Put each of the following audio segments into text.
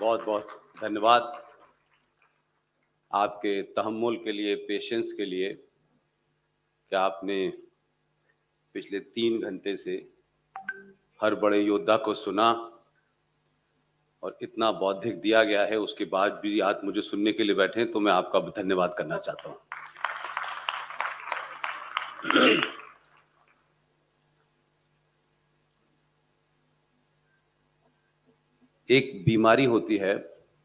बहुत बहुत धन्यवाद आपके तहम्मुल के लिए, पेशेंस के लिए कि आपने पिछले 3 घंटे से हर बड़े योद्धा को सुना और इतना बौद्धिक दिया गया है, उसके बाद भी आज मुझे सुनने के लिए बैठे हैं, तो मैं आपका धन्यवाद करना चाहता हूं। एक बीमारी होती है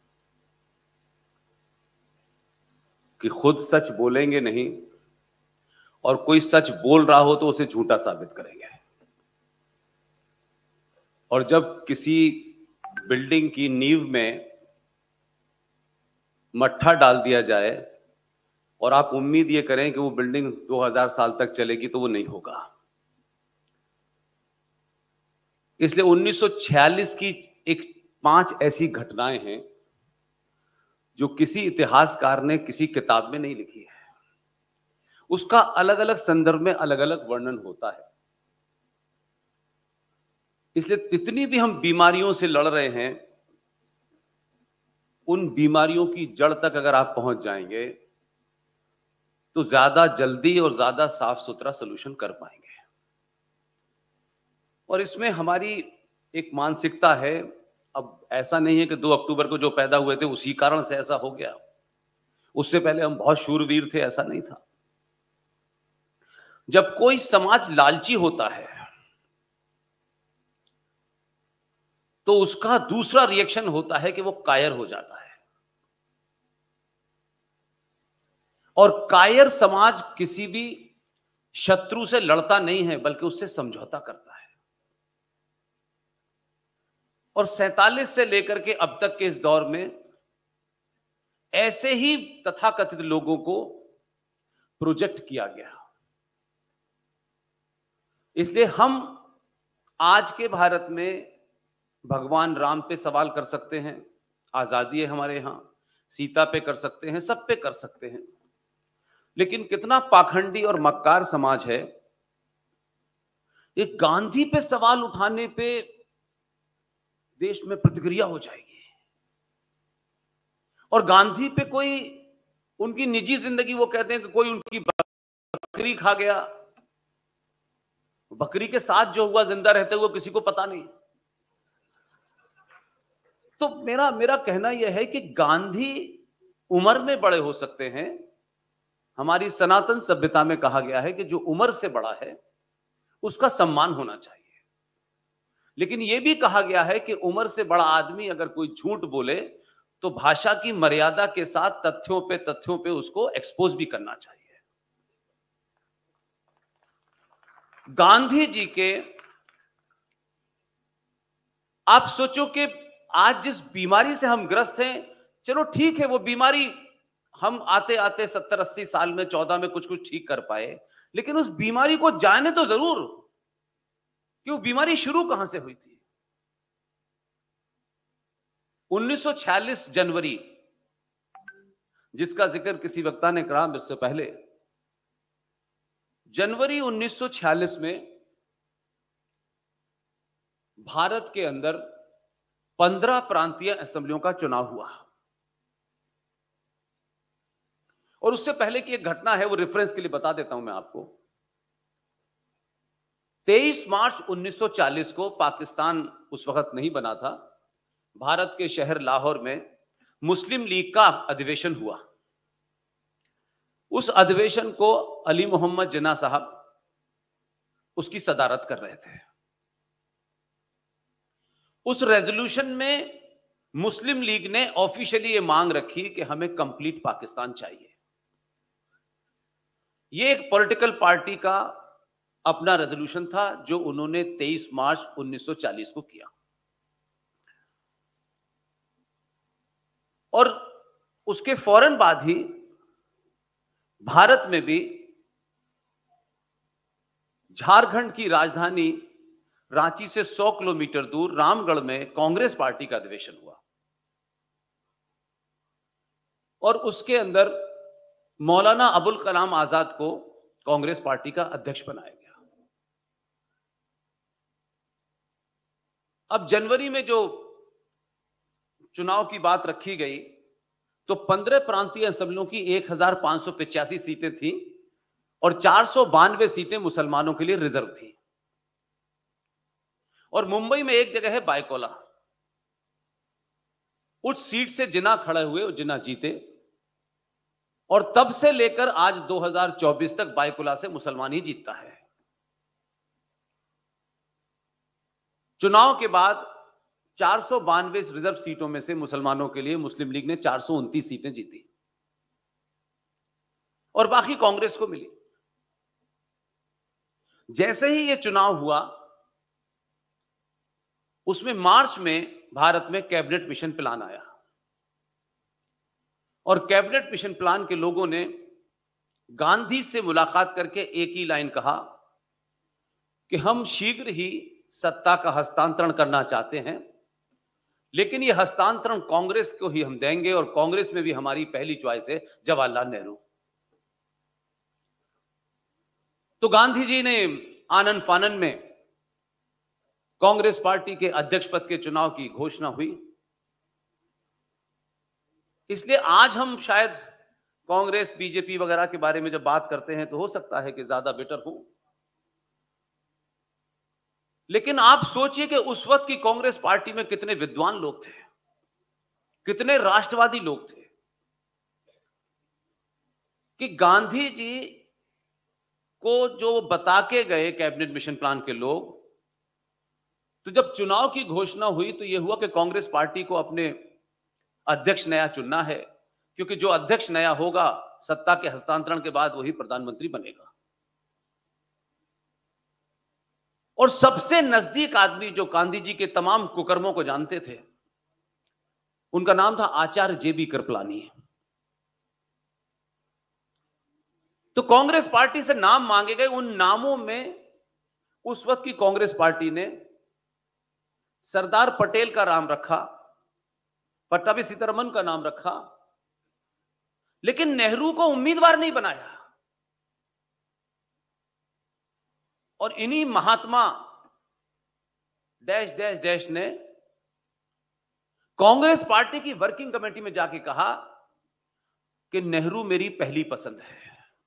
कि खुद सच बोलेंगे नहीं और कोई सच बोल रहा हो तो उसे झूठा साबित करेंगे। और जब किसी बिल्डिंग की नींव में मट्ठा डाल दिया जाए और आप उम्मीद ये करें कि वो बिल्डिंग 2000 साल तक चलेगी, तो वो नहीं होगा। इसलिए 1946 की एक 5 ऐसी घटनाएं हैं जो किसी इतिहासकार ने किसी किताब में नहीं लिखी है। उसका अलग अलग संदर्भ में अलग अलग वर्णन होता है। इसलिए जितनी भी हम बीमारियों से लड़ रहे हैं, उन बीमारियों की जड़ तक अगर आप पहुंच जाएंगे तो ज्यादा जल्दी और ज्यादा साफ सुथरा सलूशन कर पाएंगे। और इसमें हमारी एक मानसिकता है। अब ऐसा नहीं है कि 2 अक्टूबर को जो पैदा हुए थे उसी कारण से ऐसा हो गया, उससे पहले हम बहुत शूरवीर थे, ऐसा नहीं था। जब कोई समाज लालची होता है तो उसका दूसरा रिएक्शन होता है कि वो कायर हो जाता है। और कायर समाज किसी भी शत्रु से लड़ता नहीं है, बल्कि उससे समझौता करता है। और 47 से लेकर के अब तक के इस दौर में ऐसे ही तथाकथित लोगों को प्रोजेक्ट किया गया। इसलिए हम आज के भारत में भगवान राम पे सवाल कर सकते हैं, आजादी है हमारे यहां, सीता पे कर सकते हैं, सब पे कर सकते हैं। लेकिन कितना पाखंडी और मक्कार समाज है, ये गांधी पे सवाल उठाने पे देश में प्रतिक्रिया हो जाएगी। और गांधी पे कोई उनकी निजी जिंदगी, वो कहते हैं कि कोई उनकी बकरी खा गया, बकरी के साथ जो हुआ जिंदा रहते हुए किसी को पता नहीं। तो मेरा कहना यह है कि गांधी उम्र में बड़े हो सकते हैं। हमारी सनातन सभ्यता में कहा गया है कि जो उम्र से बड़ा है उसका सम्मान होना चाहिए। लेकिन यह भी कहा गया है कि उम्र से बड़ा आदमी अगर कोई झूठ बोले तो भाषा की मर्यादा के साथ तथ्यों पे उसको एक्सपोज भी करना चाहिए। गांधी जी के, आप सोचो कि आज जिस बीमारी से हम ग्रस्त हैं, चलो ठीक है वो बीमारी हम आते आते 70-80 साल में 14 में कुछ कुछ ठीक कर पाए, लेकिन उस बीमारी को जाने तो जरूर कि वो बीमारी शुरू कहां से हुई थी। 1946 जनवरी, जिसका जिक्र किसी वक्ता ने करा इससे पहले, जनवरी 1946 में भारत के अंदर 15 प्रांतीय असेंबलियों का चुनाव हुआ। और उससे पहले की एक घटना है, वो रेफरेंस के लिए बता देता हूं मैं आपको। 23 मार्च 1940 को, पाकिस्तान उस वक्त नहीं बना था, भारत के शहर लाहौर में मुस्लिम लीग का अधिवेशन हुआ। उस अधिवेशन को अली मोहम्मद जिन्ना साहब उसकी सदारत कर रहे थे। उस रेजोल्यूशन में मुस्लिम लीग ने ऑफिशियली ये मांग रखी कि हमें कंप्लीट पाकिस्तान चाहिए। ये एक पॉलिटिकल पार्टी का अपना रेजोल्यूशन था जो उन्होंने 23 मार्च 1940 को किया। और उसके फौरन बाद ही भारत में भी झारखंड की राजधानी रांची से 100 किलोमीटर दूर रामगढ़ में कांग्रेस पार्टी का अधिवेशन हुआ। और उसके अंदर मौलाना अबुल कलाम आजाद को कांग्रेस पार्टी का अध्यक्ष बनाया गया। अब जनवरी में जो चुनाव की बात रखी गई तो 15 प्रांतीय असेंबलियों की 1585 सीटें थी और 492 सीटें मुसलमानों के लिए रिजर्व थी। और मुंबई में एक जगह है बायकोला, उस सीट से जिन्ना खड़े हुए और जिन्ना जीते, और तब से लेकर आज 2024 तक बायकोला से मुसलमान ही जीतता है। चुनाव के बाद 492 रिजर्व सीटों में से मुसलमानों के लिए मुस्लिम लीग ने 429 सीटें जीती और बाकी कांग्रेस को मिली। जैसे ही यह चुनाव हुआ, उसमें मार्च में भारत में कैबिनेट मिशन प्लान आया और कैबिनेट मिशन प्लान के लोगों ने गांधी से मुलाकात करके एक ही लाइन कहा कि हम शीघ्र ही सत्ता का हस्तांतरण करना चाहते हैं, लेकिन यह हस्तांतरण कांग्रेस को ही हम देंगे और कांग्रेस में भी हमारी पहली चॉइस है जवाहरलाल नेहरू। तो गांधी जी ने आनन फानन में कांग्रेस पार्टी के अध्यक्ष पद के चुनाव की घोषणा हुई। इसलिए आज हम शायद कांग्रेस बीजेपी वगैरह के बारे में जब बात करते हैं तो हो सकता है कि ज्यादा बेटर हो, लेकिन आप सोचिए कि उस वक्त की कांग्रेस पार्टी में कितने विद्वान लोग थे, कितने राष्ट्रवादी लोग थे, कि गांधी जी को जो बता के गए कैबिनेट मिशन प्लान के लोग, तो जब चुनाव की घोषणा हुई तो यह हुआ कि कांग्रेस पार्टी को अपने अध्यक्ष नया चुनना है, क्योंकि जो अध्यक्ष नया होगा सत्ता के हस्तांतरण के बाद वही प्रधानमंत्री बनेगा। और सबसे नजदीक आदमी जो गांधी जी के तमाम कुकर्मों को जानते थे, उनका नाम था आचार्य जेबी कृपलानी। तो कांग्रेस पार्टी से नाम मांगे गए, उन नामों में उस वक्त की कांग्रेस पार्टी ने सरदार पटेल का नाम रखा, पट्टाभी सीतारमन का नाम रखा, लेकिन नेहरू को उम्मीदवार नहीं बनाया। और इन्हीं महात्मा डैश डैश डैश ने कांग्रेस पार्टी की वर्किंग कमेटी में जाके कहा कि नेहरू मेरी पहली पसंद है,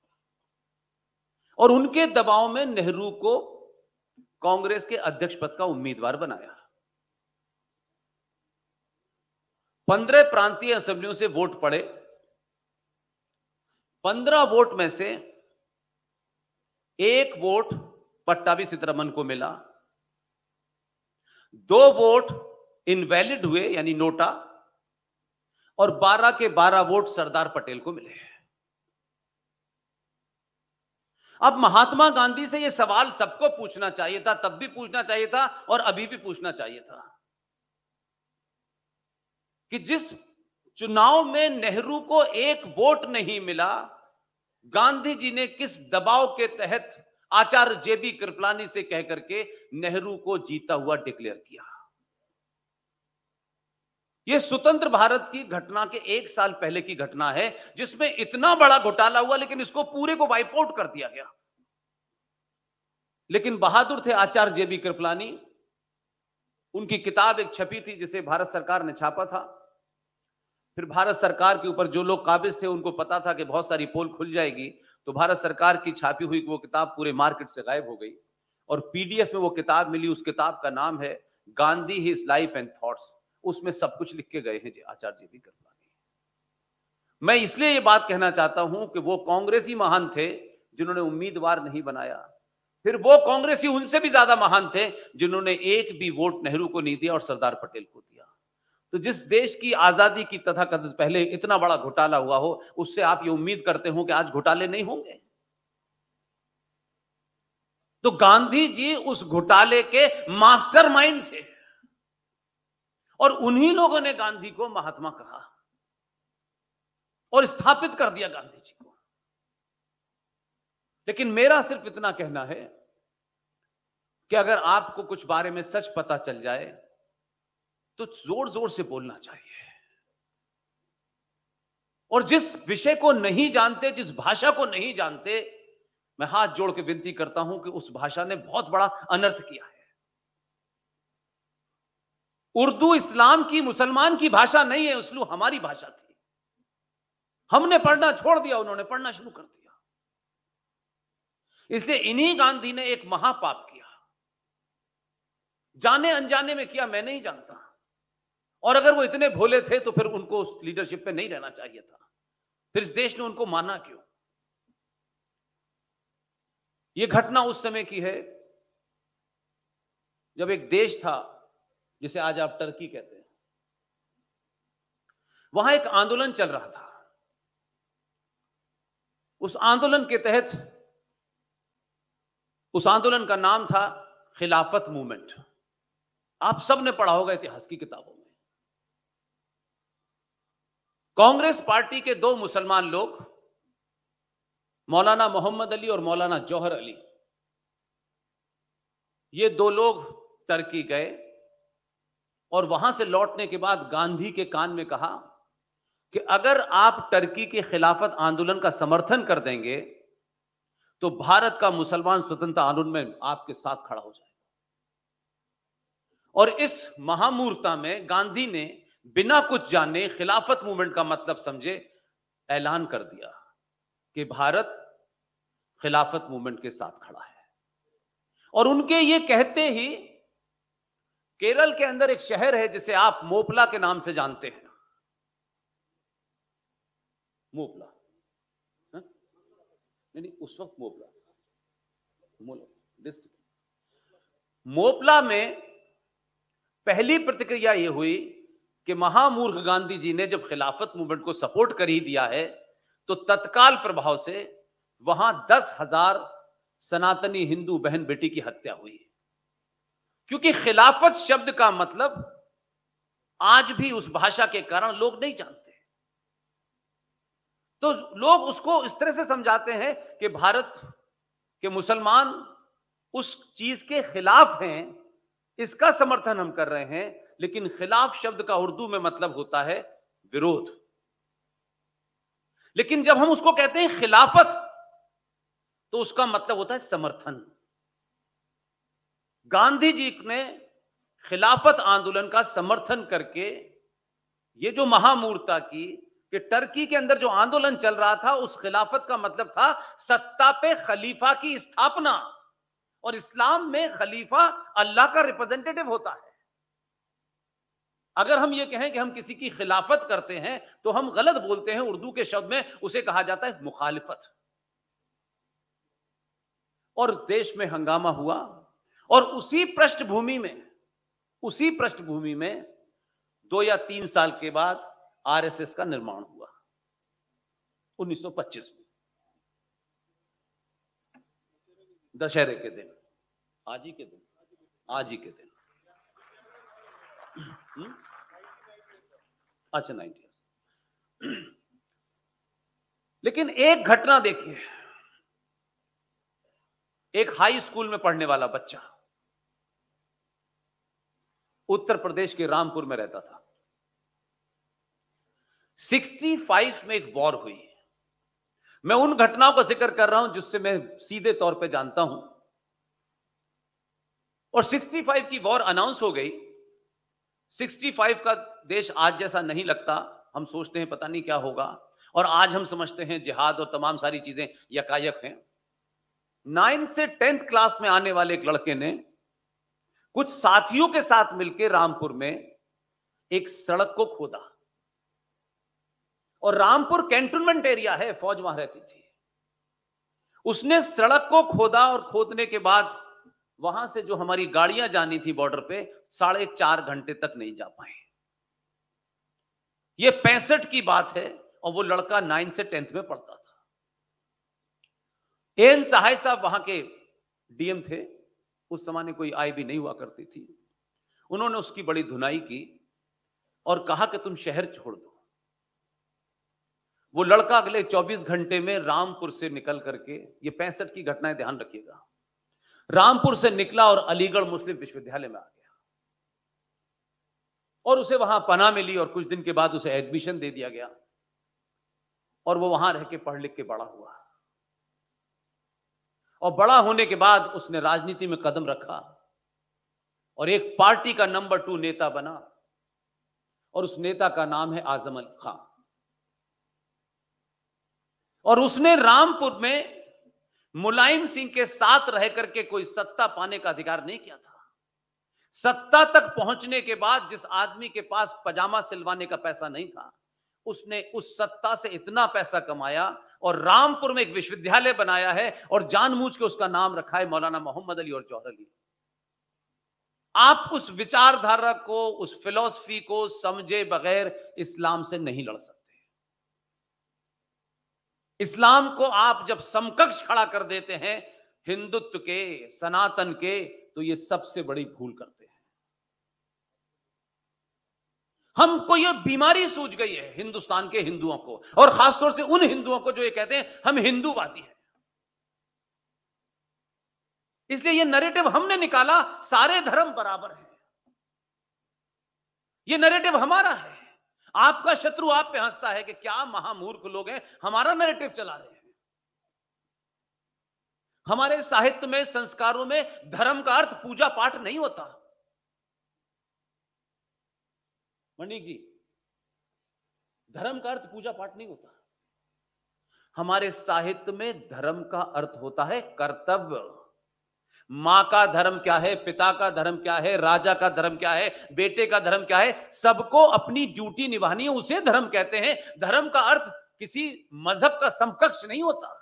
और उनके दबाव में नेहरू को कांग्रेस के अध्यक्ष पद का उम्मीदवार बनाया। 15 प्रांतीय असेंबलियों से वोट पड़े, 15 वोट में से एक वोट पट्टाभी सीतारमन को मिला, 2 वोट इनवैलिड हुए यानी नोटा, और 12 के 12 वोट सरदार पटेल को मिले। अब महात्मा गांधी से यह सवाल सबको पूछना चाहिए था, तब भी पूछना चाहिए था और अभी भी पूछना चाहिए था कि जिस चुनाव में नेहरू को एक वोट नहीं मिला, गांधी जी ने किस दबाव के तहत आचार्य जेबी कृपलानी से कहकर के नेहरू को जीता हुआ डिक्लेयर किया। यह स्वतंत्र भारत की घटना के 1 साल पहले की घटना है, जिसमें इतना बड़ा घोटाला हुआ, लेकिन इसको पूरे को वाइप आउट कर दिया गया। लेकिन बहादुर थे आचार्य जेबी कृपलानी। उनकी किताब एक छपी थी जिसे भारत सरकार ने छापा था। फिर भारत सरकार के ऊपर जो लोग काबिज थे उनको पता था कि बहुत सारी पोल खुल जाएगी, तो भारत सरकार की छापी हुई वो किताब पूरे मार्केट से गायब हो गई और पीडीएफ में वो किताब मिली। उस किताब का नाम है Gandhi his life and thoughts. उसमें सब कुछ लिख के गए हैं आचार्य जेबी कृपलानी। मैं इसलिए ये बात कहना चाहता हूं कि वो कांग्रेसी महान थे जिन्होंने उम्मीदवार नहीं बनाया, फिर वो कांग्रेसी उनसे भी ज्यादा महान थे जिन्होंने एक भी वोट नेहरू को नहीं दिया और सरदार पटेल को दिया। तो जिस देश की आजादी की तथाकथित पहले इतना बड़ा घोटाला हुआ हो, उससे आप ये उम्मीद करते हो कि आज घोटाले नहीं होंगे? तो गांधी जी उस घोटाले के मास्टरमाइंड थे और उन्हीं लोगों ने गांधी को महात्मा कहा और स्थापित कर दिया गांधी जी को। लेकिन मेरा सिर्फ इतना कहना है कि अगर आपको कुछ बारे में सच पता चल जाए तो जोर जोर से बोलना चाहिए, और जिस विषय को नहीं जानते, जिस भाषा को नहीं जानते, मैं हाथ जोड़ के विनती करता हूं कि उस भाषा ने बहुत बड़ा अनर्थ किया है। उर्दू इस्लाम की, मुसलमान की भाषा नहीं है, उसलू हमारी भाषा थी। हमने पढ़ना छोड़ दिया, उन्होंने पढ़ना शुरू कर दिया। इसलिए इन्हीं गांधी ने एक महापाप किया, जाने अनजाने में किया, मैं नहीं जानता। और अगर वो इतने भोले थे तो फिर उनको उस लीडरशिप पे नहीं रहना चाहिए था, फिर इस देश ने उनको माना क्यों? ये घटना उस समय की है जब एक देश था जिसे आज आप टर्की कहते हैं, वहां एक आंदोलन चल रहा था। उस आंदोलन के तहत, उस आंदोलन का नाम था खिलाफत मूवमेंट। आप सब ने पढ़ा होगा इतिहास की किताबों में। कांग्रेस पार्टी के दो मुसलमान लोग, मौलाना मोहम्मद अली और मौलाना जौहर अली, ये दो लोग टर्की गए और वहां से लौटने के बाद गांधी के कान में कहा कि अगर आप टर्की के खिलाफत आंदोलन का समर्थन कर देंगे तो भारत का मुसलमान स्वतंत्रता आंदोलन में आपके साथ खड़ा हो जाएगा। और इस महामूर्ता में गांधी ने बिना कुछ जाने, खिलाफत मूवमेंट का मतलब समझे, ऐलान कर दिया कि भारत खिलाफत मूवमेंट के साथ खड़ा है। और उनके ये कहते ही केरल के अंदर एक शहर है जिसे आप मोपला के नाम से जानते हैं। मोपला, नहीं उस वक्त मोपला में पहली प्रतिक्रिया यह हुई कि महामूर्ख गांधी जी ने जब खिलाफत मूवमेंट को सपोर्ट कर ही दिया है तो तत्काल प्रभाव से वहां 10,000 सनातनी हिंदू बहन बेटी की हत्या हुई। क्योंकि खिलाफत शब्द का मतलब आज भी उस भाषा के कारण लोग नहीं जानते, तो लोग उसको इस तरह से समझाते हैं कि भारत के मुसलमान उस चीज के खिलाफ हैं, इसका समर्थन हम कर रहे हैं। लेकिन खिलाफ शब्द का उर्दू में मतलब होता है विरोध। लेकिन जब हम उसको कहते हैं खिलाफत तो उसका मतलब होता है समर्थन। गांधी जी ने खिलाफत आंदोलन का समर्थन करके ये जो महामूर्ता की कि टर्की के अंदर जो आंदोलन चल रहा था, उस खिलाफत का मतलब था सत्ता पे खलीफा की स्थापना। और इस्लाम में खलीफा अल्लाह का रिप्रेजेंटेटिव होता है। अगर हम ये कहें कि हम किसी की खिलाफत करते हैं तो हम गलत बोलते हैं। उर्दू के शब्द में उसे कहा जाता है मुखालिफत। और देश में हंगामा हुआ और उसी पृष्ठभूमि में 2 या 3 साल के बाद आरएसएस का निर्माण हुआ 1925 में, दशहरे के दिन, आज ही के दिन। अच्छा 90। लेकिन एक घटना देखिए, एक हाई स्कूल में पढ़ने वाला बच्चा उत्तर प्रदेश के रामपुर में रहता था। 65 में एक वॉर हुई। मैं उन घटनाओं का जिक्र कर रहा हूं जिससे मैं सीधे तौर पे जानता हूं। और 65 की वॉर अनाउंस हो गई। 65 का देश आज जैसा नहीं लगता। हम सोचते हैं पता नहीं क्या होगा, और आज हम समझते हैं जिहाद और तमाम सारी चीजें यकायक हैं। 9 से 10th क्लास में आने वाले एक लड़के ने कुछ साथियों के साथ मिलकर रामपुर में एक सड़क को खोदा। और रामपुर कैंटोनमेंट एरिया है, फौज वहां रहती थी। उसने सड़क को खोदा और खोदने के बाद वहां से जो हमारी गाड़ियां जानी थी बॉर्डर पे, 4.5 घंटे तक नहीं जा पाए। यह 65 की बात है और वो लड़का 9 से 10th में पढ़ता था। एन सहाय साहब वहां के डीएम थे। उस जमाने कोई आय भी नहीं हुआ करती थी। उन्होंने उसकी बड़ी धुनाई की और कहा कि तुम शहर छोड़ दो। वो लड़का अगले 24 घंटे में रामपुर से निकल करके, ये 65 की घटनाएं ध्यान रखिएगा, रामपुर से निकला और अलीगढ़ मुस्लिम विश्वविद्यालय में आ गया। और उसे वहां पनाह मिली और कुछ दिन के बाद उसे एडमिशन दे दिया गया और वो वहां रह के पढ़ लिख के बड़ा हुआ। और बड़ा होने के बाद उसने राजनीति में कदम रखा और एक पार्टी का नंबर 2 नेता बना और उस नेता का नाम है आजम अली खां। और उसने रामपुर में मुलायम सिंह के साथ रह करके कोई सत्ता पाने का अधिकार नहीं किया था। सत्ता तक पहुंचने के बाद जिस आदमी के पास पजामा सिलवाने का पैसा नहीं था, उसने उस सत्ता से इतना पैसा कमाया और रामपुर में एक विश्वविद्यालय बनाया है और जानबूझ के उसका नाम रखा है मौलाना मोहम्मद अली और जौहर अली। आप उस विचारधारा को, उस फिलॉसफी को समझे बगैर इस्लाम से नहीं लड़ सकते। इस्लाम को आप जब समकक्ष खड़ा कर देते हैं हिंदुत्व के, सनातन के, तो ये सबसे बड़ी भूल करते हैं। हमको ये बीमारी सूझ गई है हिंदुस्तान के हिंदुओं को, और खासतौर से उन हिंदुओं को जो ये कहते हैं हम हिंदूवादी हैं। इसलिए ये नैरेटिव हमने निकाला, सारे धर्म बराबर हैं। ये नैरेटिव हमारा है। आपका शत्रु आप पे हंसता है कि क्या महामूर्ख लोग हैं, हमारा नैरेटिव चला रहे हैं। हमारे साहित्य में, संस्कारों में धर्म का अर्थ पूजा पाठ नहीं होता। मंडिक जी, धर्म का अर्थ पूजा पाठ नहीं होता। हमारे साहित्य में धर्म का अर्थ होता है कर्तव्य। मां का धर्म क्या है, पिता का धर्म क्या है, राजा का धर्म क्या है, बेटे का धर्म क्या है, सबको अपनी ड्यूटी निभानी है, उसे धर्म कहते हैं। धर्म का अर्थ किसी मजहब का समकक्ष नहीं होता।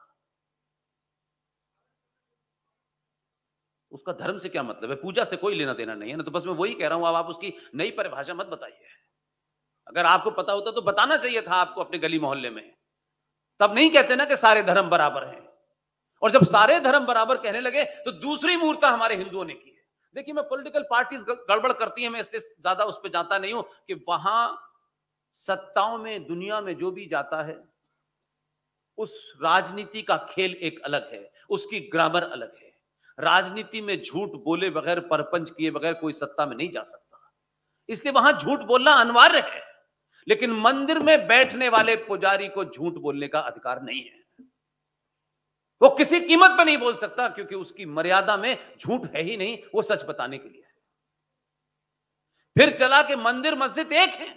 उसका धर्म से क्या मतलब है, पूजा से कोई लेना देना नहीं है ना। तो बस मैं वही कह रहा हूं, अब आप उसकी नई परिभाषा मत बताइए। अगर आपको पता होता तो बताना चाहिए था आपको अपने गली मोहल्ले में। तब नहीं कहते ना कि सारे धर्म बराबर हैं। और जब सारे धर्म बराबर कहने लगे तो दूसरी मूर्खता हमारे हिंदुओं ने की है। देखिए, मैं पॉलिटिकल पार्टीज गड़बड़ करती हैं, मैं इसलिए ज्यादा उस पर जाता नहीं हूं कि वहां सत्ताओं में, दुनिया में जो भी जाता है, उस राजनीति का खेल एक अलग है, उसकी ग्रामर अलग है। राजनीति में झूठ बोले बगैर, परपंच किए बगैर कोई सत्ता में नहीं जा सकता। इसलिए वहां झूठ बोलना अनिवार्य है। लेकिन मंदिर में बैठने वाले पुजारी को झूठ बोलने का अधिकार नहीं है। वो किसी कीमत पर नहीं बोल सकता, क्योंकि उसकी मर्यादा में झूठ है ही नहीं, वो सच बताने के लिए है। फिर चला कि मंदिर मस्जिद एक है।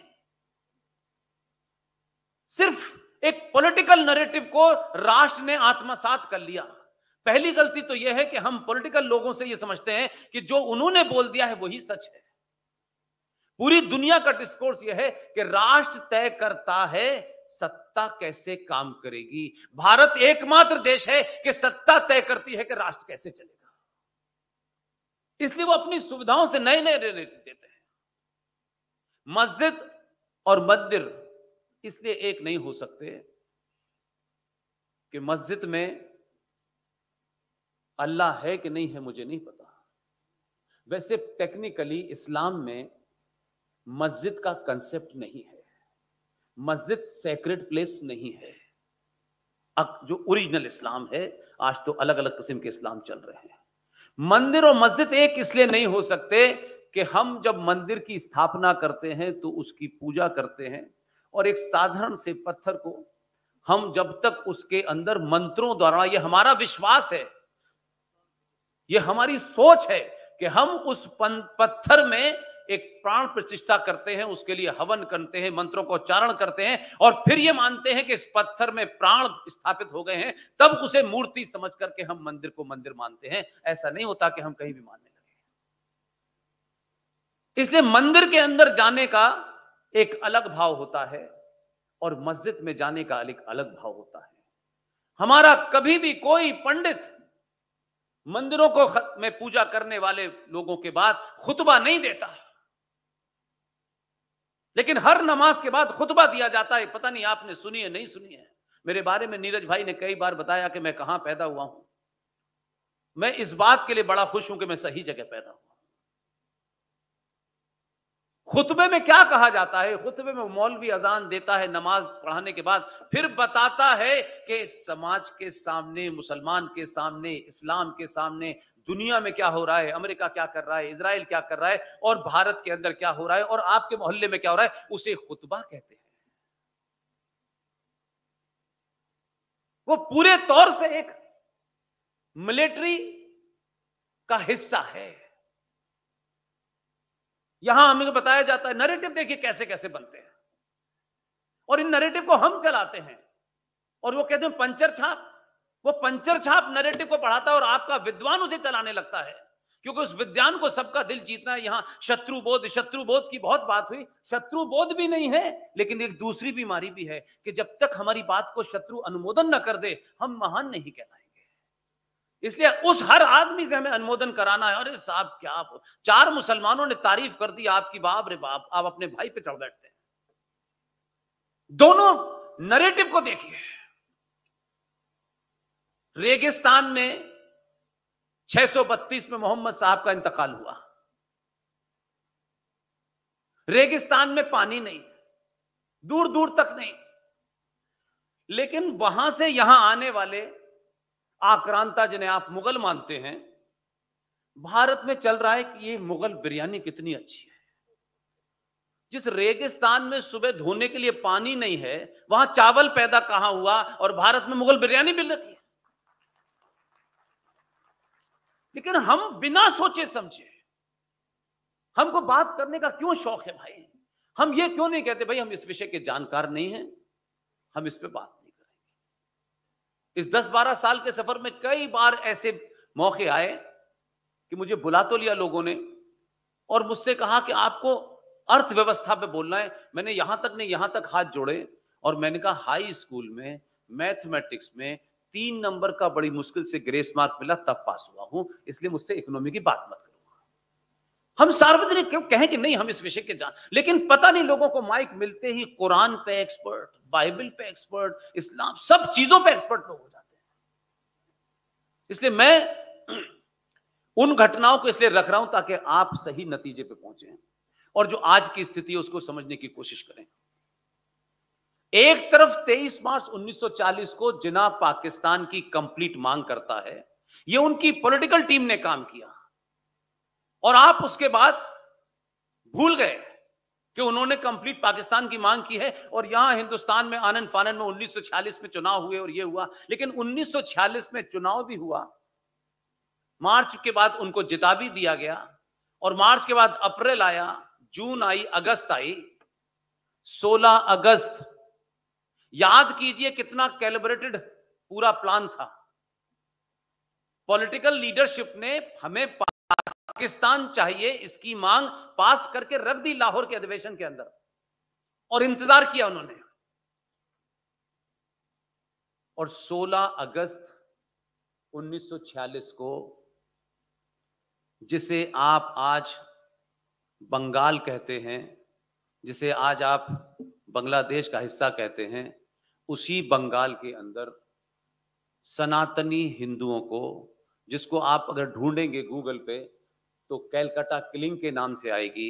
सिर्फ एक पॉलिटिकल नैरेटिव को राष्ट्र ने आत्मसात कर लिया। पहली गलती तो यह है कि हम पॉलिटिकल लोगों से यह समझते हैं कि जो उन्होंने बोल दिया है वही सच है। पूरी दुनिया का डिस्कोर्स यह है कि राष्ट्र तय करता है सत्ता कैसे काम करेगी। भारत एकमात्र देश है कि सत्ता तय करती है कि राष्ट्र कैसे चलेगा। इसलिए वो अपनी सुविधाओं से नए नए नैरेटिव देते हैं। मस्जिद और मंदिर इसलिए एक नहीं हो सकते कि मस्जिद में अल्लाह है कि नहीं है मुझे नहीं पता। वैसे टेक्निकली इस्लाम में मस्जिद का कंसेप्ट नहीं है। मस्जिद सेक्रेड प्लेस नहीं है। जो ओरिजिनल इस्लाम है, आज तो अलग अलग किस्म के इस्लाम चल रहे हैं। मंदिर और मस्जिद एक इसलिए नहीं हो सकते कि हम जब मंदिर की स्थापना करते हैं तो उसकी पूजा करते हैं, और एक साधारण से पत्थर को हम जब तक उसके अंदर मंत्रों द्वारा, यह हमारा विश्वास है, यह हमारी सोच है कि हम उस पत्थर में एक प्राण प्रतिष्ठा करते हैं, उसके लिए हवन करते हैं, मंत्रों को उच्चारण करते हैं, और फिर यह मानते हैं कि इस पत्थर में प्राण स्थापित हो गए हैं, तब उसे मूर्ति समझ करके हम मंदिर को मंदिर मानते हैं। ऐसा नहीं होता कि हम कहीं भी मानने लगे। इसलिए मंदिर के अंदर जाने का एक अलग भाव होता है और मस्जिद में जाने का एक अलग भाव होता है। हमारा कभी भी कोई पंडित मंदिरों को में पूजा करने वाले लोगों के बाद खुतबा नहीं देता, लेकिन हर नमाज के बाद खुतबा दिया जाता है। पता नहीं आपने सुनी है नहीं सुनी है। मेरे बारे में नीरज भाई ने कई बार बताया कि मैं कहां पैदा हुआ हूं। मैं इस बात के लिए बड़ा खुश हूं कि मैं सही जगह पैदा हुआ। खुतबे में क्या कहा जाता है? खुतबे में मौलवी अजान देता है नमाज पढ़ाने के बाद, फिर बताता है कि समाज के सामने, मुसलमान के सामने, इस्लाम के सामने दुनिया में क्या हो रहा है, अमेरिका क्या कर रहा है, इजराइल क्या कर रहा है, और भारत के अंदर क्या हो रहा है, और आपके मोहल्ले में क्या हो रहा है, उसे खुतबा कहते हैं। वो पूरे तौर से एक मिलिट्री का हिस्सा है। यहां हमें बताया जाता है, नैरेटिव देखिए कैसे कैसे बनते हैं, और इन नैरेटिव को हम चलाते हैं, और वो कहते हैं पंचर छाप। वो पंचर छाप नैरेटिव को पढ़ाता है और आपका विद्वान उसे चलाने लगता है, क्योंकि उस विद्वान को सबका दिल जीतना है। यहां शत्रुबोध की बहुत बात हुई। शत्रुबोध भी नहीं है, लेकिन एक दूसरी बीमारी भी है कि जब तक हमारी बात को शत्रु अनुमोदन न कर दे, हम महान नहीं कहलाएंगे। इसलिए उस हर आदमी से हमें अनुमोदन कराना है। अरे साहब, क्या आप 4 मुसलमानों ने तारीफ कर दी आपकी, बाप रे बाप, आप अपने भाई पे चढ़ बैठते हैं। दोनों नैरेटिव को देखिए। रेगिस्तान में 632 में मोहम्मद साहब का इंतकाल हुआ। रेगिस्तान में पानी नहीं, दूर दूर तक नहीं, लेकिन वहां से यहां आने वाले आक्रांता, जिन्हें आप मुगल मानते हैं, भारत में चल रहा है कि ये मुगल बिरयानी कितनी अच्छी है। जिस रेगिस्तान में सुबह धोने के लिए पानी नहीं है, वहां चावल पैदा कहां हुआ, और भारत में मुगल बिरयानी मिल रही है। लेकिन हम बिना सोचे समझे, हमको बात करने का क्यों शौक है भाई, हम ये क्यों नहीं कहते भाई हम इस विषय के जानकार नहीं हैं, हम इस पे बात नहीं करेंगे। इस 10-12 साल के सफर में कई बार ऐसे मौके आए कि मुझे बुला तो लिया लोगों ने और मुझसे कहा कि आपको अर्थव्यवस्था पे बोलना है। मैंने यहां तक नहीं, यहां तक हाथ जोड़े और मैंने कहा हाई स्कूल में मैथमेटिक्स में 3 नंबर का बड़ी मुश्किल से ग्रेस मार्क मिला, तब पास हुआ हूं, इसलिए मुझसे इकोनॉमी की बात मत करो। हम सार्वजनिक क्यों कहें कि नहीं हम इस विषय के जान, लेकिन पता नहीं लोगों को माइक मिलते ही कुरान पे एक्सपर्ट, बाइबल पे एक्सपर्ट, इस्लाम, सब चीजों पे एक्सपर्ट लोग हो जाते हैं। इसलिए मैं उन घटनाओं को इसलिए रख रहा हूं ताकि आप सही नतीजे पे पहुंचे और जो आज की स्थिति है उसको समझने की कोशिश करें। एक तरफ 23 मार्च 1940 को जिना पाकिस्तान की कंप्लीट मांग करता है, यह उनकी पॉलिटिकल टीम ने काम किया, और आप उसके बाद भूल गए कि उन्होंने कंप्लीट पाकिस्तान की मांग की है। और यहां हिंदुस्तान में आनन फानन में 1946 में चुनाव हुए और यह हुआ, लेकिन 1946 में चुनाव भी हुआ, मार्च के बाद उनको जिता भी दिया गया, और मार्च के बाद अप्रैल आया, जून आई, अगस्त आई, 16 अगस्त, याद कीजिए कितना कैलिब्रेटेड पूरा प्लान था। पॉलिटिकल लीडरशिप ने हमें पाकिस्तान चाहिए इसकी मांग पास करके रख दी लाहौर के अधिवेशन के अंदर, और इंतजार किया उन्होंने। और 16 अगस्त 1946 को, जिसे आप आज बंगाल कहते हैं, जिसे आज आप बांग्लादेश का हिस्सा कहते हैं, उसी बंगाल के अंदर सनातनी हिंदुओं को, जिसको आप अगर ढूंढेंगे गूगल पे तो कैलकाटा किलिंग के नाम से आएगी,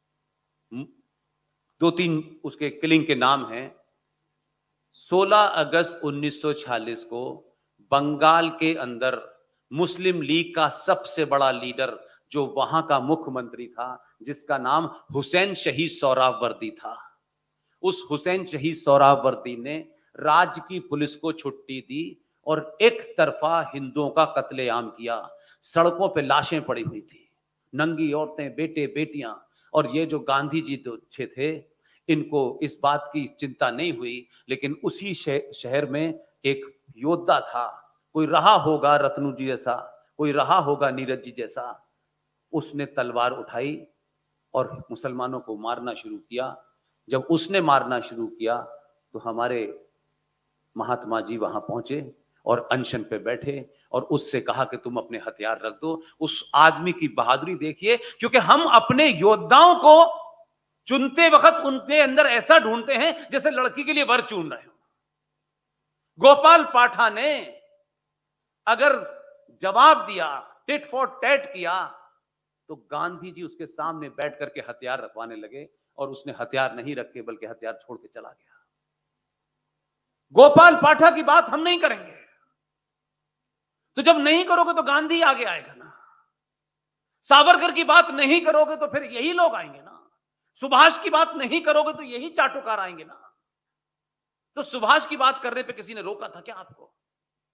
2-3 उसके किलिंग के नाम हैं। 16 अगस्त 1946 को बंगाल के अंदर मुस्लिम लीग का सबसे बड़ा लीडर, जो वहां का मुख्यमंत्री था, जिसका नाम हुसैन शहीद सोहरावर्दी था, उस हुसैन शहीद सोहरावर्दी ने राज्य की पुलिस को छुट्टी दी और एक तरफा हिंदुओं का कत्लेआम किया। सड़कों पे लाशें पड़ी हुई थी, नंगी औरतें, बेटे बेटियां। और ये जो गांधी जी तो अच्छे थे, इनको इस बात की चिंता नहीं हुई, लेकिन उसी शहर में एक योद्धा था, कोई रहा होगा रत्नू जी जैसा, कोई रहा होगा नीरज जी जैसा, उसने तलवार उठाई और मुसलमानों को मारना शुरू किया। जब उसने मारना शुरू किया तो हमारे महात्मा जी वहां पहुंचे और अनशन पे बैठे और उससे कहा कि तुम अपने हथियार रख दो। उस आदमी की बहादुरी देखिए, क्योंकि हम अपने योद्धाओं को चुनते वक्त उनके अंदर ऐसा ढूंढते हैं जैसे लड़की के लिए वर चुन रहे हो। गोपाल पाठा ने अगर जवाब दिया, टिट फॉर टैट किया, तो गांधी जी उसके सामने बैठ करके हथियार रखवाने लगे, और उसने हथियार नहीं रखे बल्कि हथियार छोड़ के चला गया। गोपाल पाठा की बात हम नहीं करेंगे, तो जब नहीं करोगे तो गांधी आगे आएगा ना। सावरकर की बात नहीं करोगे तो फिर यही लोग आएंगे ना। सुभाष की बात नहीं करोगे तो यही चाटुकार आएंगे ना। तो सुभाष की बात करने पे किसी ने रोका था क्या आपको?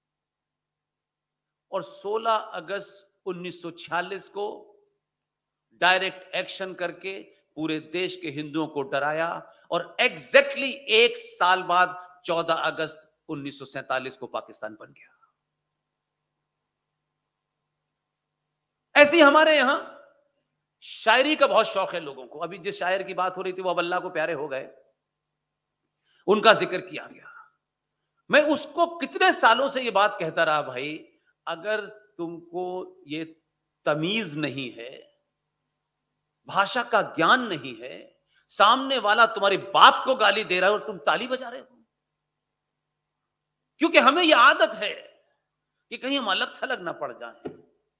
और 16 अगस्त 1946 को डायरेक्ट एक्शन करके पूरे देश के हिंदुओं को डराया और एग्जैक्टली 1 साल बाद 14 अगस्त 1947 को पाकिस्तान बन गया। ऐसी हमारे यहां शायरी का बहुत शौक है लोगों को। अभी जिस शायर की बात हो रही थी वो अब अल्लाह को प्यारे हो गए, उनका जिक्र किया गया। मैं उसको कितने सालों से ये बात कहता रहा, भाई अगर तुमको ये तमीज नहीं है, भाषा का ज्ञान नहीं है, सामने वाला तुम्हारे बाप को गाली दे रहा है और तुम ताली बजा रहे हो, क्योंकि हमें यह आदत है कि कहीं हम अलग थलग ना पड़ जाएं।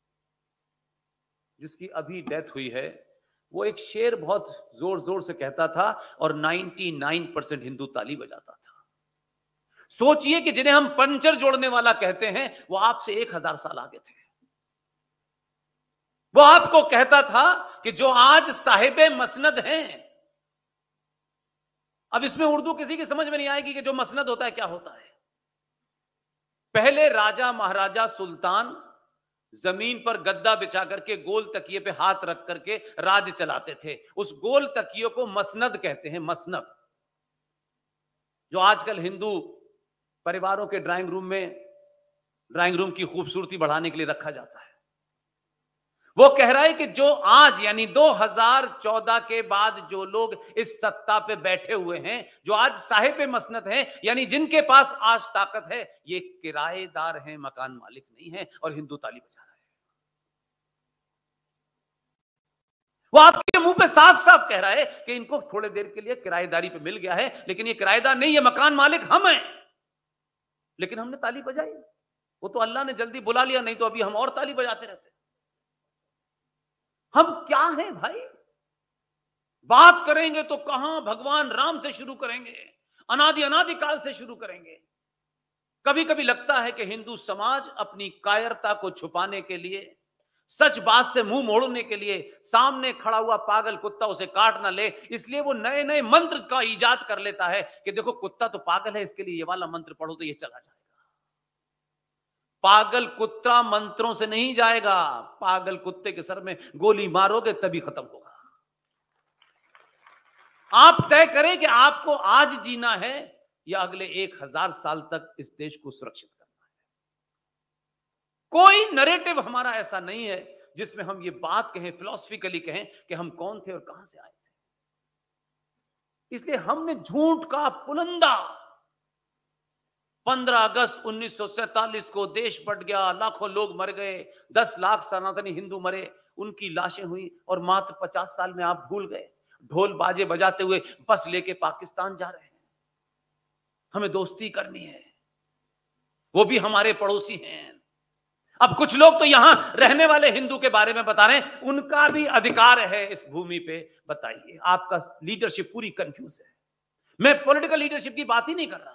जिसकी अभी डेथ हुई है वो एक शेर बहुत जोर जोर से कहता था और 99% हिंदू ताली बजाता था। सोचिए कि जिन्हें हम पंचर जोड़ने वाला कहते हैं वो आपसे 1000 साल आगे थे। वो आपको कहता था कि जो आज साहिबे मसनद हैं, अब इसमें उर्दू किसी की समझ में नहीं आएगी कि जो मसनद होता है क्या होता है। पहले राजा महाराजा सुल्तान जमीन पर गद्दा बिछा करके गोल तकिए पे हाथ रख करके राज चलाते थे। उस गोल तकिए को मसनद कहते हैं, मसनद। जो आजकल हिंदू परिवारों के ड्राइंग रूम की खूबसूरती बढ़ाने के लिए रखा जाता है। वो कह रहा है कि जो आज यानी 2014 के बाद जो लोग इस सत्ता पे बैठे हुए हैं, जो आज साहिब मसनद हैं, यानी जिनके पास आज ताकत है, ये किराएदार हैं, मकान मालिक नहीं है। और हिंदू ताली बजा रहा है। वो आपके मुंह पे साफ साफ कह रहा है कि इनको थोड़ी देर के लिए किराएदारी पे मिल गया है, लेकिन ये किराएदार नहीं, ये मकान मालिक हम हैं। लेकिन हमने ताली बजाई, वो तो अल्लाह ने जल्दी बुला लिया, नहीं तो अभी हम और ताली बजाते रहते। हम क्या हैं भाई? बात करेंगे तो कहां भगवान राम से शुरू करेंगे, अनादि काल से शुरू करेंगे। कभी कभी लगता है कि हिंदू समाज अपनी कायरता को छुपाने के लिए, सच बात से मुंह मोड़ने के लिए, सामने खड़ा हुआ पागल कुत्ता उसे काट ना ले, इसलिए वो नए नए मंत्र का इजाद कर लेता है कि देखो कुत्ता तो पागल है, इसके लिए ये वाला मंत्र पढ़ो तो ये चला जाएगा। पागल कुत्ता मंत्रों से नहीं जाएगा, पागल कुत्ते के सर में गोली मारोगे तभी खत्म होगा। आप तय करें कि आपको आज जीना है या अगले 1000 साल तक इस देश को सुरक्षित करना है। कोई नैरेटिव हमारा ऐसा नहीं है जिसमें हम ये बात कहें, फिलॉसफिकली कहें कि हम कौन थे और कहां से आए थे। इसलिए हमने झूठ का पुलंदा 15 अगस्त 1947 को देश बट गया, लाखों लोग मर गए, 10 लाख सनातनी हिंदू मरे, उनकी लाशें हुई और मात्र 50 साल में आप भूल गए। ढोल बाजे बजाते हुए बस लेके पाकिस्तान जा रहे हैं। हमें दोस्ती करनी है, वो भी हमारे पड़ोसी हैं। अब कुछ लोग तो यहां रहने वाले हिंदू के बारे में बता रहे हैं, उनका भी अधिकार है इस भूमि पे। बताइए, आपका लीडरशिप पूरी कंफ्यूज है। मैं पॉलिटिकल लीडरशिप की बात ही नहीं कर रहा।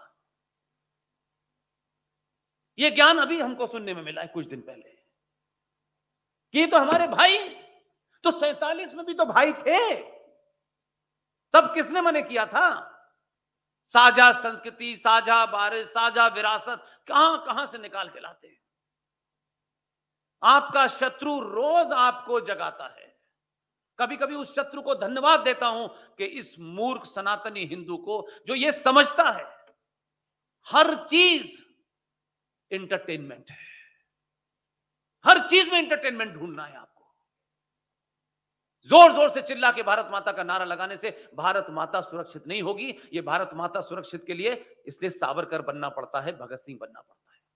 ये ज्ञान अभी हमको सुनने में मिला है कुछ दिन पहले कि ये तो हमारे भाई, तो 47 में भी तो भाई थे। तब किसने मने किया था? साझा संस्कृति, साझा बारिश, साझा विरासत कहां कहां से निकाल के लाते हैं। आपका शत्रु रोज आपको जगाता है। कभी कभी उस शत्रु को धन्यवाद देता हूं कि इस मूर्ख सनातनी हिंदू को, जो ये समझता है हर चीज एंटरटेनमेंट है, हर चीज में एंटरटेनमेंट ढूंढना है आपको। जोर जोर से चिल्ला के भारत माता का नारा लगाने से भारत माता सुरक्षित नहीं होगी। ये भारत माता सुरक्षित के लिए इसलिए सावरकर बनना पड़ता है, भगत सिंह बनना पड़ता है।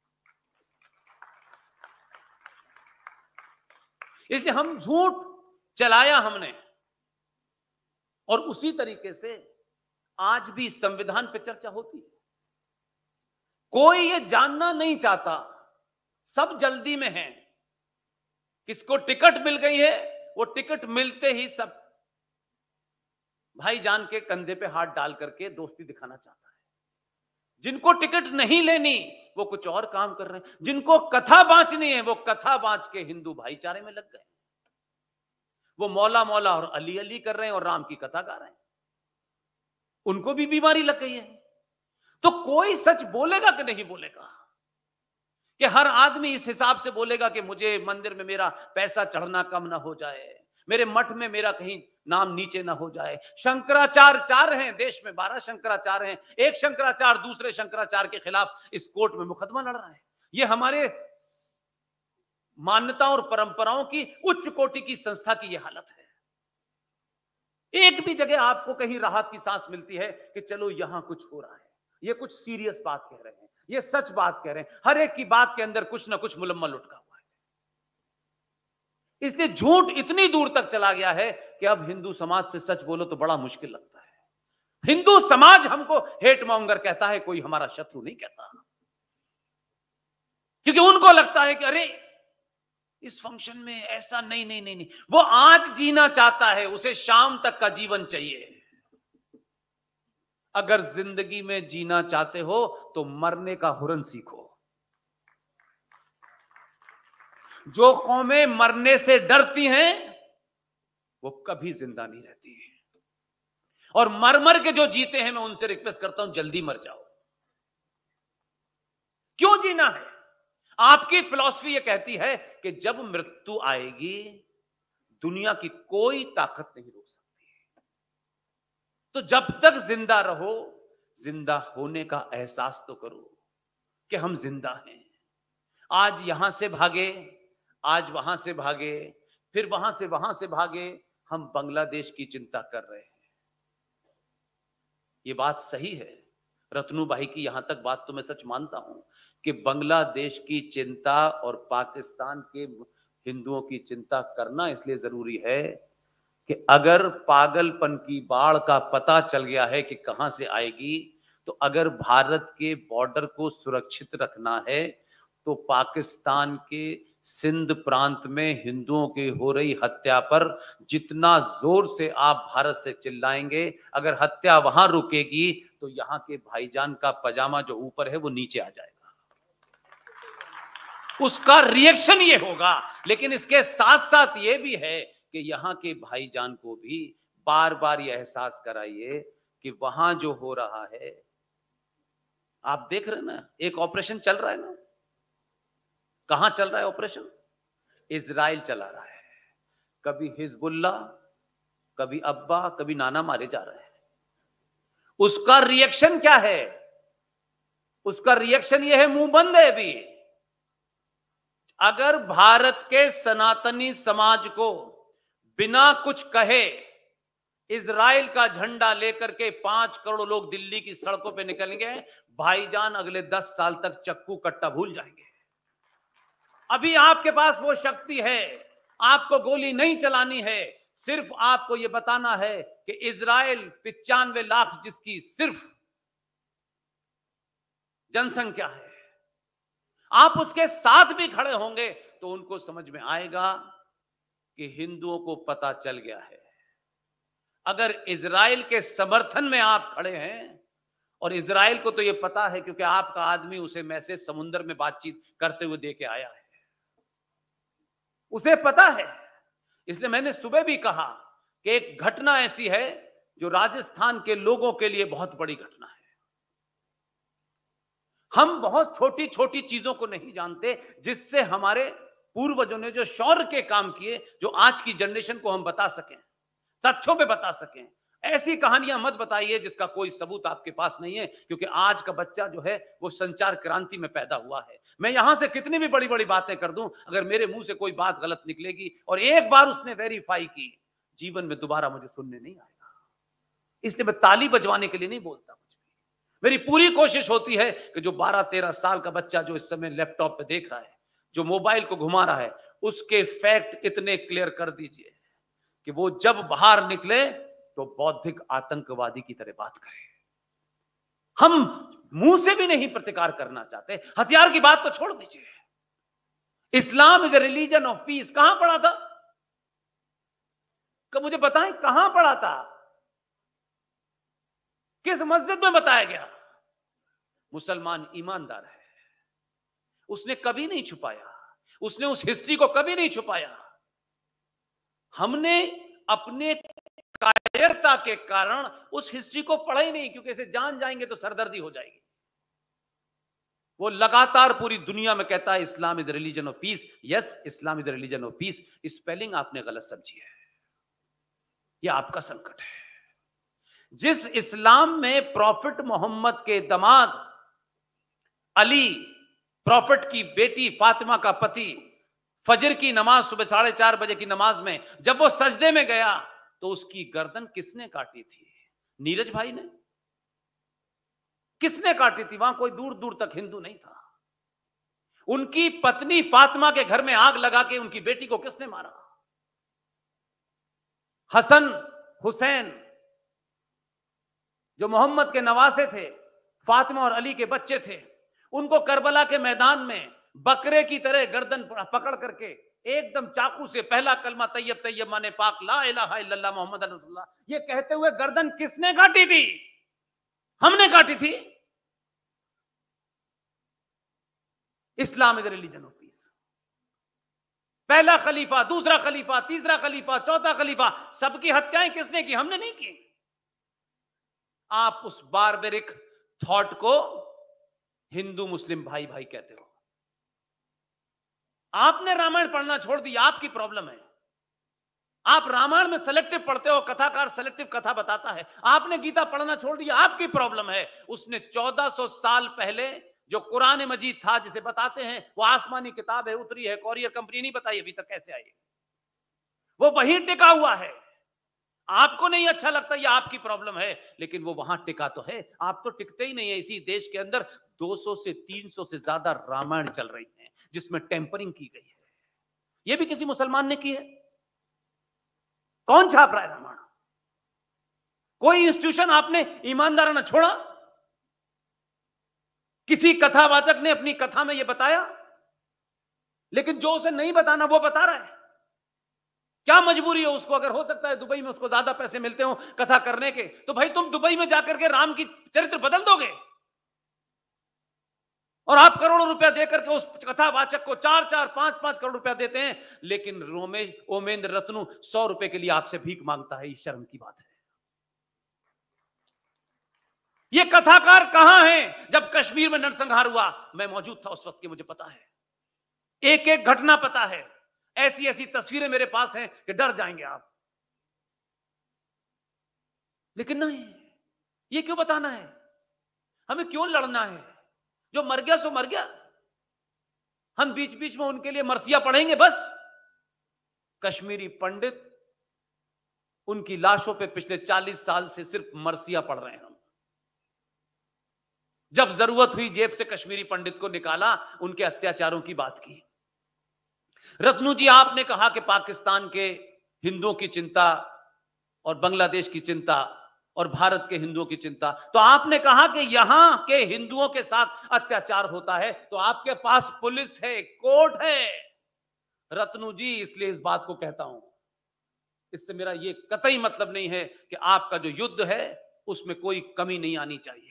इसलिए हम झूठ चलाया हमने, और उसी तरीके से आज भी संविधान पे चर्चा होती है। कोई ये जानना नहीं चाहता, सब जल्दी में है। किसको टिकट मिल गई है, वो टिकट मिलते ही सब भाईजान के कंधे पे हाथ डाल करके दोस्ती दिखाना चाहता है। जिनको टिकट नहीं लेनी वो कुछ और काम कर रहे हैं। जिनको कथा बांचनी है वो कथा बांच के हिंदू भाईचारे में लग गए। वो मौला मौला और अली अली कर रहे हैं और राम की कथा गा रहे हैं। उनको भी बीमारी लग गई है। तो कोई सच बोलेगा कि नहीं बोलेगा? कि हर आदमी इस हिसाब से बोलेगा कि मुझे मंदिर में मेरा पैसा चढ़ना कम ना हो जाए, मेरे मठ में मेरा कहीं नाम नीचे ना हो जाए। शंकराचार्य 4 हैं देश में, 12 शंकराचार्य हैं, एक शंकराचार्य दूसरे शंकराचार्य के खिलाफ इस कोर्ट में मुकदमा लड़ रहा है। ये हमारे मान्यताओं और परंपराओं की उच्च कोटि की संस्था की यह हालत है। एक भी जगह आपको कहीं राहत की सांस मिलती है कि चलो यहां कुछ हो रहा है, ये कुछ सीरियस बात कह रहे हैं, ये सच बात कह रहे हैं। हर एक की बात के अंदर कुछ ना कुछ मुलम्मा लुटका हुआ है। इसलिए झूठ इतनी दूर तक चला गया है कि अब हिंदू समाज से सच बोलो तो बड़ा मुश्किल लगता है। हिंदू समाज हमको हेट मॉन्गर कहता है, कोई हमारा शत्रु नहीं कहता, क्योंकि उनको लगता है कि अरे इस फंक्शन में ऐसा नहीं नहीं नहीं नहीं। वो आज जीना चाहता है, उसे शाम तक का जीवन चाहिए। अगर जिंदगी में जीना चाहते हो तो मरने का हुरन सीखो। जो कौमें मरने से डरती हैं वो कभी जिंदा नहीं रहती है, और मर मर के जो जीते हैं मैं उनसे रिक्वेस्ट करता हूं जल्दी मर जाओ। क्यों जीना है? आपकी फिलॉसफी ये कहती है कि जब मृत्यु आएगी दुनिया की कोई ताकत नहीं रोक सकती, तो जब तक जिंदा रहो, जिंदा होने का एहसास तो करो कि हम जिंदा हैं। आज यहां से भागे, आज वहां से भागे, फिर वहां से भागे, हम बांग्लादेश की चिंता कर रहे हैं। ये बात सही है, रत्नू भाई की यहां तक बात तो मैं सच मानता हूं कि बांग्लादेश की चिंता और पाकिस्तान के हिंदुओं की चिंता करना इसलिए जरूरी है कि अगर पागलपन की बाढ़ का पता चल गया है कि कहां से आएगी, तो अगर भारत के बॉर्डर को सुरक्षित रखना है तो पाकिस्तान के सिंध प्रांत में हिंदुओं की हो रही हत्या पर जितना जोर से आप भारत से चिल्लाएंगे, अगर हत्या वहां रुकेगी तो यहां के भाईजान का पजामा जो ऊपर है वो नीचे आ जाएगा, उसका रिएक्शन ये होगा। लेकिन इसके साथ साथ ये भी है कि यहां के भाईजान को भी बार बार यह एहसास कराइए कि वहां जो हो रहा है, आप देख रहे हैं ना, एक ऑपरेशन चल रहा है ना, कहां चल रहा है ऑपरेशन? इजराइल चला रहा है। कभी हिजबुल्ला, कभी अब्बा, कभी नाना मारे जा रहे हैं। उसका रिएक्शन क्या है? उसका रिएक्शन यह है, मुंह बंद है अभी। अगर भारत के सनातनी समाज को बिना कुछ कहे इजराइल का झंडा लेकर के 5 करोड़ लोग दिल्ली की सड़कों पे निकलेंगे, भाईजान अगले 10 साल तक चक्कू कट्टा भूल जाएंगे। अभी आपके पास वो शक्ति है, आपको गोली नहीं चलानी है, सिर्फ आपको यह बताना है कि इजराइल 95 लाख जिसकी सिर्फ जनसंख्या है, आप उसके साथ भी खड़े होंगे तो उनको समझ में आएगा कि हिंदुओं को पता चल गया है। अगर इजराइल के समर्थन में आप खड़े हैं, और इजराइल को तो यह पता है क्योंकि आपका आदमी उसे मैसेज समुद्र में बातचीत करते हुए देके आया है, उसे पता है। इसलिए मैंने सुबह भी कहा कि एक घटना ऐसी है जो राजस्थान के लोगों के लिए बहुत बड़ी घटना है। हम बहुत छोटी छोटी चीजों को नहीं जानते जिससे हमारे पूर्वजों ने जो शौर्य के काम किए, जो आज की जनरेशन को हम बता सकें, तथ्यों पे बता सकें। ऐसी कहानियां मत बताइए जिसका कोई सबूत आपके पास नहीं है, क्योंकि आज का बच्चा जो है वो संचार क्रांति में पैदा हुआ है। मैं यहां से कितनी भी बड़ी बड़ी बातें कर दूं, अगर मेरे मुंह से कोई बात गलत निकलेगी और एक बार उसने वेरीफाई की, जीवन में दोबारा मुझे सुनने नहीं आएगा। इसलिए मैं ताली बजवाने के लिए नहीं बोलता कुछ भी। मेरी पूरी कोशिश होती है कि जो 12-13 साल का बच्चा जो इस समय लैपटॉप पे देख रहा है, जो मोबाइल को घुमा रहा है, उसके फैक्ट इतने क्लियर कर दीजिए कि वो जब बाहर निकले तो बौद्धिक आतंकवादी की तरह बात करे। हम मुंह से भी नहीं प्रतिकार करना चाहते, हथियार की बात तो छोड़ दीजिए। Islam is a religion of peace, कहां पढ़ा था? कब मुझे बताएं कहां पढ़ा था? किस मस्जिद में बताया गया? मुसलमान ईमानदार है, उसने कभी नहीं छुपाया, उसने उस हिस्ट्री को कभी नहीं छुपाया। हमने अपने कायरता के कारण उस हिस्ट्री को पढ़ा ही नहीं, क्योंकि इसे जान जाएंगे तो सरदर्दी हो जाएगी। वो लगातार पूरी दुनिया में कहता है Islam is religion of peace. Yes, Islam is religion of peace. Spelling आपने गलत समझी है। यह आपका संकट है। जिस इस्लाम में प्रॉफिट मोहम्मद के दामाद अली, प्रॉफिट की बेटी फातिमा का पति, फजर की नमाज सुबह 4:30 बजे की नमाज में जब वो सजदे में गया तो उसकी गर्दन किसने काटी थी? नीरज भाई ने? किसने काटी थी? वहां कोई दूर दूर तक हिंदू नहीं था। उनकी पत्नी फातिमा के घर में आग लगा के उनकी बेटी को किसने मारा? हसन हुसैन जो मोहम्मद के नवासे थे, फातिमा और अली के बच्चे थे, उनको करबला के मैदान में बकरे की तरह गर्दन पकड़ करके एकदम चाकू से पहला कलमा तैयब तैयब माने पाक ला इलाहा इल्लल्लाह मोहम्मद रसूलुल्लाह ये कहते हुए गर्दन किसने काटी थी? हमने काटी थी। Islam is religion of peace. पहला खलीफा, दूसरा खलीफा, तीसरा खलीफा, चौथा खलीफा, सबकी हत्याएं किसने की? हमने नहीं की। आप उस बारबेरिक थॉट को हिंदू मुस्लिम भाई भाई कहते हो। आपने रामायण पढ़ना छोड़ दिया, आपकी प्रॉब्लम है। आप रामायण में सेलेक्टिव पढ़ते हो, कथाकार सेलेक्टिव कथा बताता है। आपने गीता पढ़ना छोड़ दिया, आपकी प्रॉब्लम है। उसने 1400 साल पहले जो कुरान मजीद था, जिसे बताते हैं वो आसमानी किताब है, उतरी है, कॉरियर कंपनी नहीं बताई अभी तक कैसे आई, वो वहीं टिका हुआ है। आपको नहीं अच्छा लगता, ये आपकी प्रॉब्लम है, लेकिन वो वहां टिका तो है। आप तो टिकते ही नहीं है। इसी देश के अंदर 200 से 300 से ज्यादा रामायण चल रही है जिसमें टेम्परिंग की गई है। ये भी किसी मुसलमान ने की है? कौन छाप रहा है रामायण? कोई इंस्टीट्यूशन आपने ईमानदाराना छोड़ा? किसी कथावाचक ने अपनी कथा में यह बताया? लेकिन जो उसे नहीं बताना वो बता रहा है। क्या मजबूरी है उसको? अगर हो सकता है दुबई में उसको ज्यादा पैसे मिलते हो कथा करने के, तो भाई तुम दुबई में जाकर के राम की चरित्र बदल दोगे। और आप करोड़ों रुपया देकर के उस कथावाचक को 4-4, 5-5 करोड़ रुपया देते हैं, लेकिन ओमेंद्र रत्नू 100 रुपए के लिए आपसे भीख मांगता है। ये शर्म की बात है। ये कथाकार कहां है? जब कश्मीर में नरसंहार हुआ मैं मौजूद था उस वक्त की, मुझे पता है, एक एक घटना पता है। ऐसी ऐसी तस्वीरें मेरे पास हैं कि डर जाएंगे आप। लेकिन नहीं, ये क्यों बताना है? हमें क्यों लड़ना है? जो मर गया सो मर गया। हम बीच बीच में उनके लिए मरसिया पढ़ेंगे बस। कश्मीरी पंडित, उनकी लाशों पे पिछले 40 साल से सिर्फ मरसिया पढ़ रहे हैं हम। जब जरूरत हुई जेब से कश्मीरी पंडित को निकाला, उनके अत्याचारों की बात की। रत्नू जी, आपने कहा कि पाकिस्तान के हिंदुओं की चिंता और बांग्लादेश की चिंता और भारत के हिंदुओं की चिंता, तो आपने कहा कि यहां के हिंदुओं के साथ अत्याचार होता है तो आपके पास पुलिस है, कोर्ट है। रत्नू जी, इसलिए इस बात को कहता हूं, इससे मेरा ये कतई मतलब नहीं है कि आपका जो युद्ध है उसमें कोई कमी नहीं आनी चाहिए।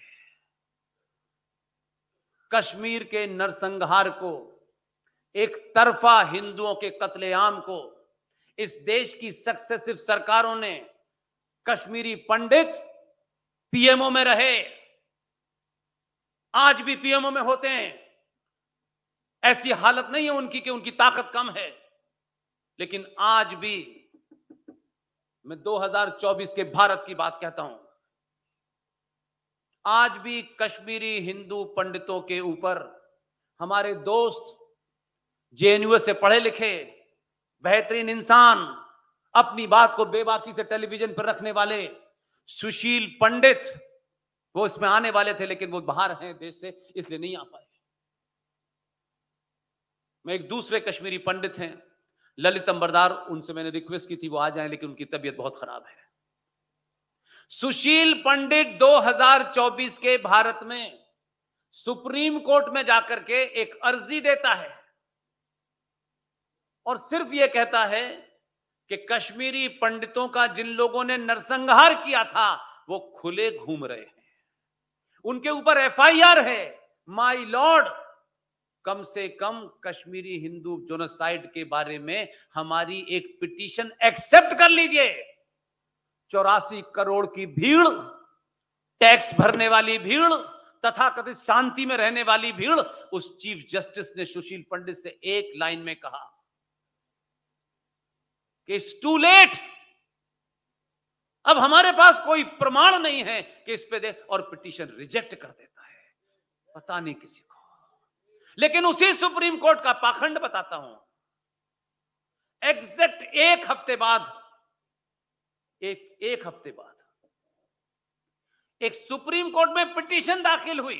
कश्मीर के नरसंहार को, एक तरफा हिंदुओं के कत्लेआम को इस देश की सक्सेसिव सरकारों ने, कश्मीरी पंडित पीएमओ में रहे, आज भी पीएमओ में होते हैं। ऐसी हालत नहीं है उनकी कि उनकी ताकत कम है, लेकिन आज भी मैं 2024 के भारत की बात कहता हूं, आज भी कश्मीरी हिंदू पंडितों के ऊपर हमारे दोस्त, जेएनयू से पढ़े लिखे बेहतरीन इंसान, अपनी बात को बेबाकी से टेलीविजन पर रखने वाले सुशील पंडित, वो इसमें आने वाले थे लेकिन वो बाहर हैं देश से, इसलिए नहीं आ पाए। मैं एक दूसरे कश्मीरी पंडित हैं ललित अंबरदार, उनसे मैंने रिक्वेस्ट की थी वो आ जाएं, लेकिन उनकी तबीयत बहुत खराब है। सुशील पंडित 2024 के भारत में सुप्रीम कोर्ट में जाकर के एक अर्जी देता है और सिर्फ यह कहता है कि कश्मीरी पंडितों का जिन लोगों ने नरसंहार किया था वो खुले घूम रहे हैं, उनके ऊपर एफआईआर है। माय लॉर्ड, कम से कम कश्मीरी हिंदू जोनोसाइड के बारे में हमारी एक पिटीशन एक्सेप्ट कर लीजिए। 84 करोड़ की भीड़, टैक्स भरने वाली भीड़, तथाकथित शांति में रहने वाली भीड़, उस चीफ जस्टिस ने सुशील पंडित से एक लाइन में कहा कि इट्स टू लेट, अब हमारे पास कोई प्रमाण नहीं है कि इस पे दे, और पिटीशन रिजेक्ट कर देता है, पता नहीं किसी को। लेकिन उसी सुप्रीम कोर्ट का पाखंड बताता हूं, एग्जैक्ट एक हफ्ते बाद एक सुप्रीम कोर्ट में पिटीशन दाखिल हुई,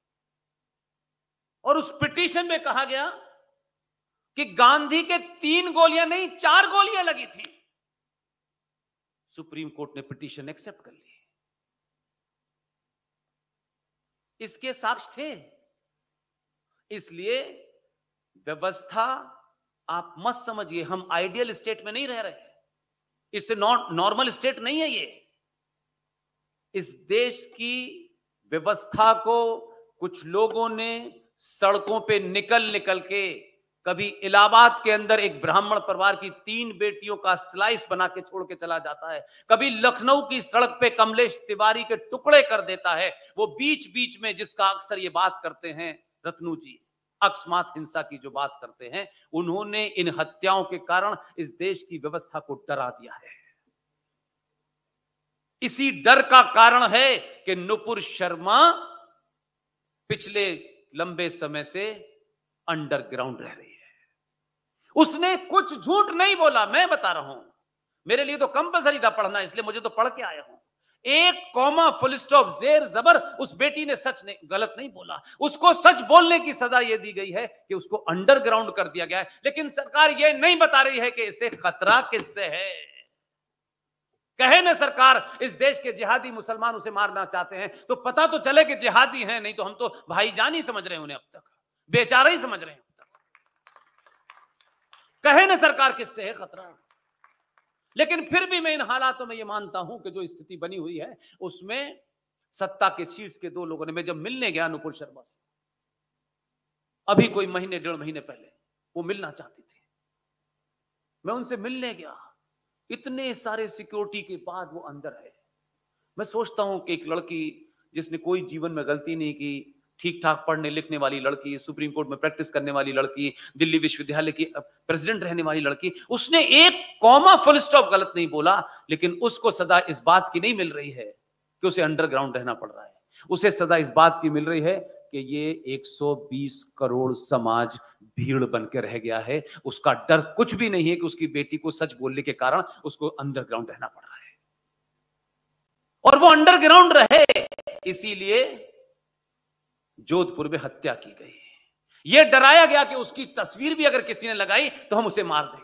और उस पिटीशन में कहा गया कि गांधी के 3 गोलियां नहीं 4 गोलियां लगी थी। सुप्रीम कोर्ट ने पिटीशन एक्सेप्ट कर ली। इसके साक्ष्य थे। इसलिए व्यवस्था आप मत समझिए, हम आइडियल स्टेट में नहीं रह रहे, इससे नॉर्मल स्टेट नहीं है ये। इस देश की व्यवस्था को कुछ लोगों ने सड़कों पे निकल निकल के, कभी इलाहाबाद के अंदर एक ब्राह्मण परिवार की 3 बेटियों का स्लाइस बना के छोड़ के चला जाता है, कभी लखनऊ की सड़क पे कमलेश तिवारी के टुकड़े कर देता है। वो बीच बीच में जिसका अक्सर ये बात करते हैं रत्नू जी, अकस्मात हिंसा की जो बात करते हैं, उन्होंने इन हत्याओं के कारण इस देश की व्यवस्था को डरा दिया है। इसी डर का कारण है कि नुपुर शर्मा पिछले लंबे समय से अंडरग्राउंड रह रही है। उसने कुछ झूठ नहीं बोला, मैं बता रहा हूं, मेरे लिए तो कंपलसरी था पढ़ना, इसलिए मुझे तो पढ़ के आया हूं। 1 कॉमा फुल स्टॉप जेर जबर उस बेटी ने सच नहीं, गलत नहीं बोला। उसको सच बोलने की सजा यह दी गई है कि उसको अंडरग्राउंड कर दिया गया है। लेकिन सरकार यह नहीं बता रही है कि इसे खतरा किससे है। कहे ना सरकार इस देश के जिहादी मुसलमान उसे मारना चाहते हैं, तो पता तो चले कि जिहादी हैं, नहीं तो हम तो भाईजान ही समझ रहे हैं उन्हें, अब तक बेचारा ही समझ रहे हैं। अब तक कहे ना सरकार किससे है खतरा। लेकिन फिर भी मैं इन हालातों में यह मानता हूं कि जो स्थिति बनी हुई है उसमें सत्ता के शीर्ष के 2 लोगों ने, मैं जब मिलने गया नुपुर शर्मा से अभी कोई महीने 1.5 महीने पहले, वो मिलना चाहती थी, मैं उनसे मिलने गया, इतने सारे सिक्योरिटी के बाद वो अंदर है। मैं सोचता हूं कि एक लड़की जिसने कोई जीवन में गलती नहीं की, ठीक ठाक पढ़ने लिखने वाली लड़की, सुप्रीम कोर्ट में प्रैक्टिस करने वाली लड़की, दिल्ली विश्वविद्यालय की प्रेसिडेंट रहने वाली लड़की, उसने 1 कॉमा फुल स्टॉप गलत नहीं बोला, लेकिन उसको सजा इस बात की नहीं मिल रही है कि उसे अंडरग्राउंड रहना पड़ रहा है। उसे सजा इस बात की मिल रही है कि ये 120 करोड़ समाज भीड़ बन के रह गया है। उसका डर कुछ भी नहीं है कि उसकी बेटी को सच बोलने के कारण उसको अंडरग्राउंड रहना पड़ रहा है, और वो अंडरग्राउंड रहे, इसीलिए जोधपुर में हत्या की गई। यह डराया गया कि उसकी तस्वीर भी अगर किसी ने लगाई तो हम उसे मार देंगे।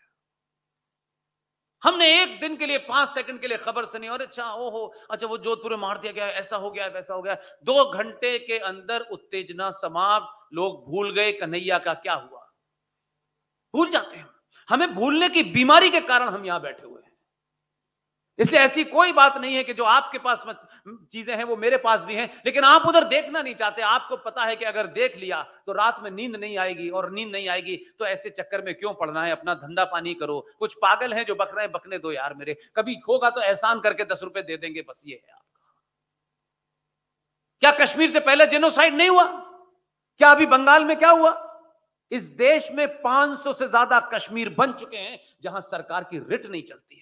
हमने एक दिन के लिए 5 सेकंड के लिए खबर सुनी और अच्छा ओहो अच्छा वो जोधपुर में मार दिया गया, ऐसा हो गया वैसा हो गया। 2 घंटे के अंदर उत्तेजना समाप्त, लोग भूल गए कन्हैया का क्या हुआ। भूल जाते हैं, हमें भूलने की बीमारी के कारण हम यहां बैठे हुए हैं। इसलिए ऐसी कोई बात नहीं है कि जो आपके पास चीजें हैं वो मेरे पास भी हैं, लेकिन आप उधर देखना नहीं चाहते। आपको पता है कि अगर देख लिया तो रात में नींद नहीं आएगी, और नींद नहीं आएगी तो ऐसे चक्कर में क्यों पड़ना है, अपना धंधा पानी करो। कुछ पागल हैं जो बक रहे हैं, बकने दो यार, मेरे कभी होगा तो एहसान करके 10 रुपए दे देंगे, बस ये है आपका। क्या कश्मीर से पहले जेनोसाइड नहीं हुआ? क्या अभी बंगाल में क्या हुआ? इस देश में 500 से ज्यादा कश्मीर बन चुके हैं जहां सरकार की रिट नहीं चलती है।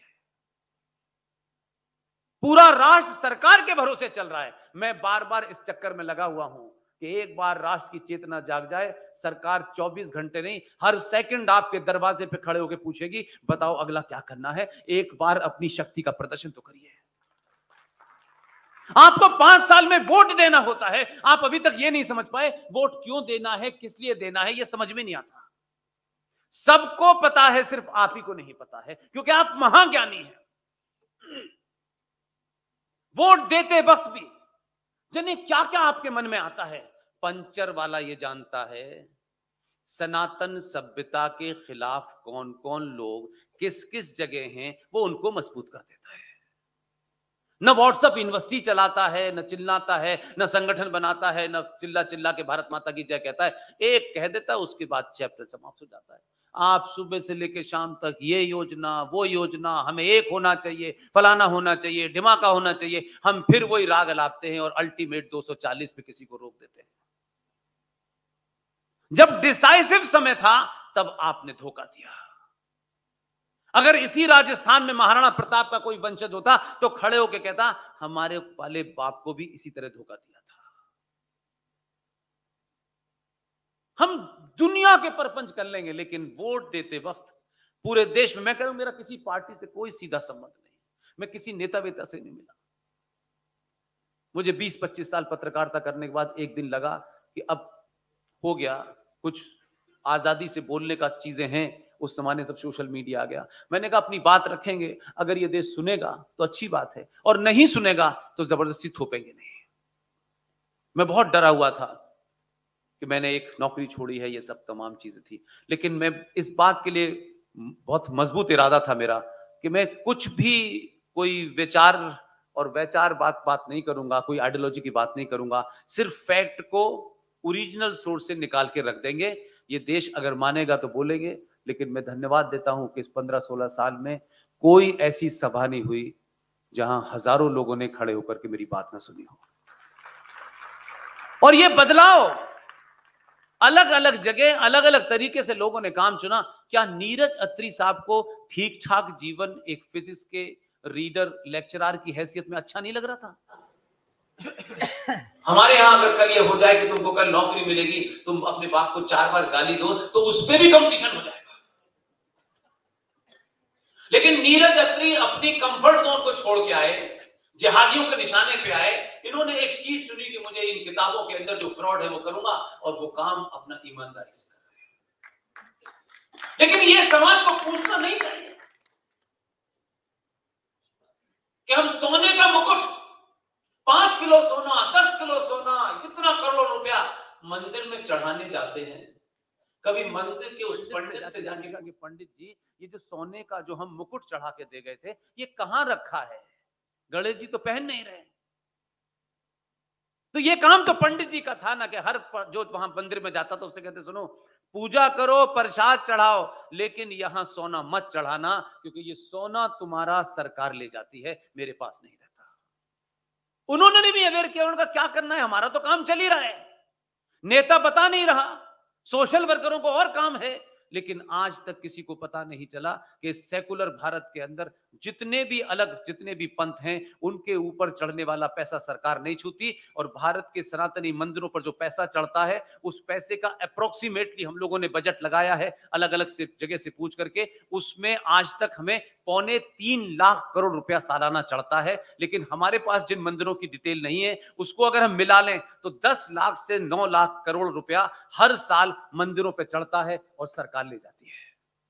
पूरा राष्ट्र सरकार के भरोसे चल रहा है। मैं बार बार इस चक्कर में लगा हुआ हूं कि एक बार राष्ट्र की चेतना जाग जाए, सरकार 24 घंटे नहीं, हर सेकंड आपके दरवाजे पे खड़े होकर पूछेगी बताओ अगला क्या करना है। एक बार अपनी शक्ति का प्रदर्शन तो करिए। आपको 5 साल में वोट देना होता है, आप अभी तक ये नहीं समझ पाए वोट क्यों देना है, किस लिए देना है, ये समझ में नहीं आता। सबको पता है, सिर्फ आप ही को नहीं पता है, क्योंकि आप महाज्ञानी हैं। वोट देते वक्त भी जाने क्या क्या आपके मन में आता है। पंचर वाला ये जानता है सनातन सभ्यता के खिलाफ कौन कौन लोग किस किस जगह हैं, वो उनको मजबूत कर देता है। न व्हाट्सएप यूनिवर्सिटी चलाता है, न चिल्लाता है, न संगठन बनाता है, न चिल्ला चिल्ला के भारत माता की जय कहता है। एक कह देता है, उसके बाद चैप्टर समाप्त हो जाता है। आप सुबह से लेकर शाम तक ये योजना वो योजना, हमें एक होना चाहिए, फलाना होना चाहिए, ढिमाका होना चाहिए, हम फिर वही राग अलापते हैं और अल्टीमेट 240 पे किसी को रोक देते हैं। जब डिसाइसिव समय था तब आपने धोखा दिया। अगर इसी राजस्थान में महाराणा प्रताप का कोई वंशज होता तो खड़े होकर कहता हमारे वाले बाप को भी इसी तरह धोखा दिया था। हम दुनिया के परपंच कर लेंगे, लेकिन वोट देते वक्त पूरे देश में, मैं कह रहा हूं मेरा किसी पार्टी से कोई सीधा संबंध नहीं, मैं किसी नेता वेता से नहीं मिला। मुझे 20-25 साल पत्रकारिता करने के बाद एक दिन लगा कि अब हो गया, कुछ आजादी से बोलने का चीजें हैं, उस जमाने सब सोशल मीडिया आ गया। मैंने कहा अपनी बात रखेंगे, अगर ये देश सुनेगा तो अच्छी बात है, और नहीं सुनेगा तो जबरदस्ती थोपेंगे नहीं। मैं बहुत डरा हुआ था कि मैंने एक नौकरी छोड़ी है, ये सब तमाम चीजें थी, लेकिन मैं इस बात के लिए बहुत मजबूत इरादा था मेरा कि मैं कुछ भी कोई विचार और वैचार बात नहीं करूंगा, कोई आइडियोलॉजी की बात नहीं करूंगा, सिर्फ फैक्ट को ओरिजिनल सोर्स से निकाल के रख देंगे। ये देश अगर मानेगा तो बोलेंगे, लेकिन मैं धन्यवाद देता हूं कि इस 15-16 साल में कोई ऐसी सभा नहीं हुई जहां हजारों लोगों ने खड़े होकर के मेरी बात ना सुनी हो। और ये बदलाव अलग अलग जगह अलग अलग तरीके से लोगों ने काम चुना। क्या नीरज अत्री साहब को ठीक ठाक जीवन एक फिजिक्स के रीडर लेक्चरर की हैसियत में अच्छा नहीं लग रहा था? हमारे यहां अगर कल ये हो जाए कि तुमको कल नौकरी मिलेगी, तुम अपने बाप को 4 बार गाली दो तो उस पर भी कंपटीशन हो जाएगा। लेकिन नीरज अत्री अपनी कंफर्ट जोन को छोड़ के आए, जिहादियों के निशाने पे आए। इन्होंने एक चीज चुनी कि मुझे इन किताबों के अंदर जो फ्रॉड है वो करूंगा, और वो काम अपना ईमानदारी से कर रहे हैं। लेकिन ये समाज को पूछना नहीं चाहिए कि हम सोने का मुकुट 5 किलो सोना, 10 किलो सोना, इतना करोड़ों रुपया मंदिर में चढ़ाने जाते हैं। कभी मंदिर के उस पंडित से जाके कहा कि पंडित जी, ये जो सोने का जो हम मुकुट चढ़ा के दे गए थे, ये कहां रखा है? गणेश जी तो पहन नहीं रहे। तो ये काम तो पंडित जी का था ना, कि हर जो वहां मंदिर में जाता था उससे कहते सुनो, पूजा करो, प्रसाद चढ़ाओ, लेकिन यहां सोना मत चढ़ाना, क्योंकि ये सोना तुम्हारा सरकार ले जाती है, मेरे पास नहीं रहता। उन्होंने भी अवेयर किया, उनका क्या करना है, हमारा तो काम चल ही रहा है, नेता बता नहीं रहा, सोशल वर्करों को और काम है। लेकिन आज तक किसी को पता नहीं चला कि सेकुलर भारत के अंदर जितने भी पंथ हैं, उनके ऊपर चढ़ने वाला पैसा सरकार नहीं छूती, और भारत के सनातनी मंदिरों पर जो पैसा चढ़ता है, उस पैसे का अप्रोक्सीमेटली हम लोगों ने बजट लगाया है अलग अलग जगह से पूछ करके, उसमें आज तक हमें 2.25 लाख करोड़ रुपया सालाना चढ़ता है। लेकिन हमारे पास जिन मंदिरों की डिटेल नहीं है, उसको अगर हम मिला लें तो 10 लाख से 9 लाख करोड़ रुपया हर साल मंदिरों पे चढ़ता है और सरकार ले जाती है।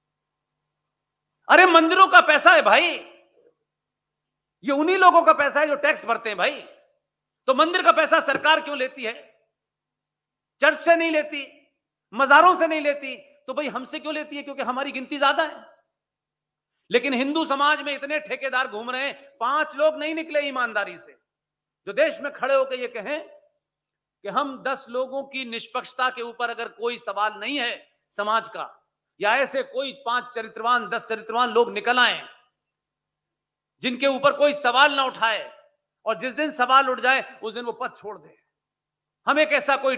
अरे मंदिरों का पैसा है भाई, ये उन्हीं लोगों का पैसा है जो टैक्स भरते हैं भाई। तो मंदिर का पैसा सरकार क्यों लेती है? चर्च से नहीं लेती, मजारों से नहीं लेती, तो भाई हमसे क्यों लेती है? क्योंकि हमारी गिनती ज्यादा है। लेकिन हिंदू समाज में इतने ठेकेदार घूम रहे हैं, 5 लोग नहीं निकले ईमानदारी से जो देश में खड़े होकर ये कहें कि हम 10 लोगों की निष्पक्षता के ऊपर अगर कोई सवाल नहीं है समाज का, या ऐसे कोई 5 चरित्रवान 10 चरित्रवान लोग निकल आए जिनके ऊपर कोई सवाल ना उठाए, और जिस दिन सवाल उठ जाए उस दिन वो पद छोड़ दे। हम एक ऐसा कोई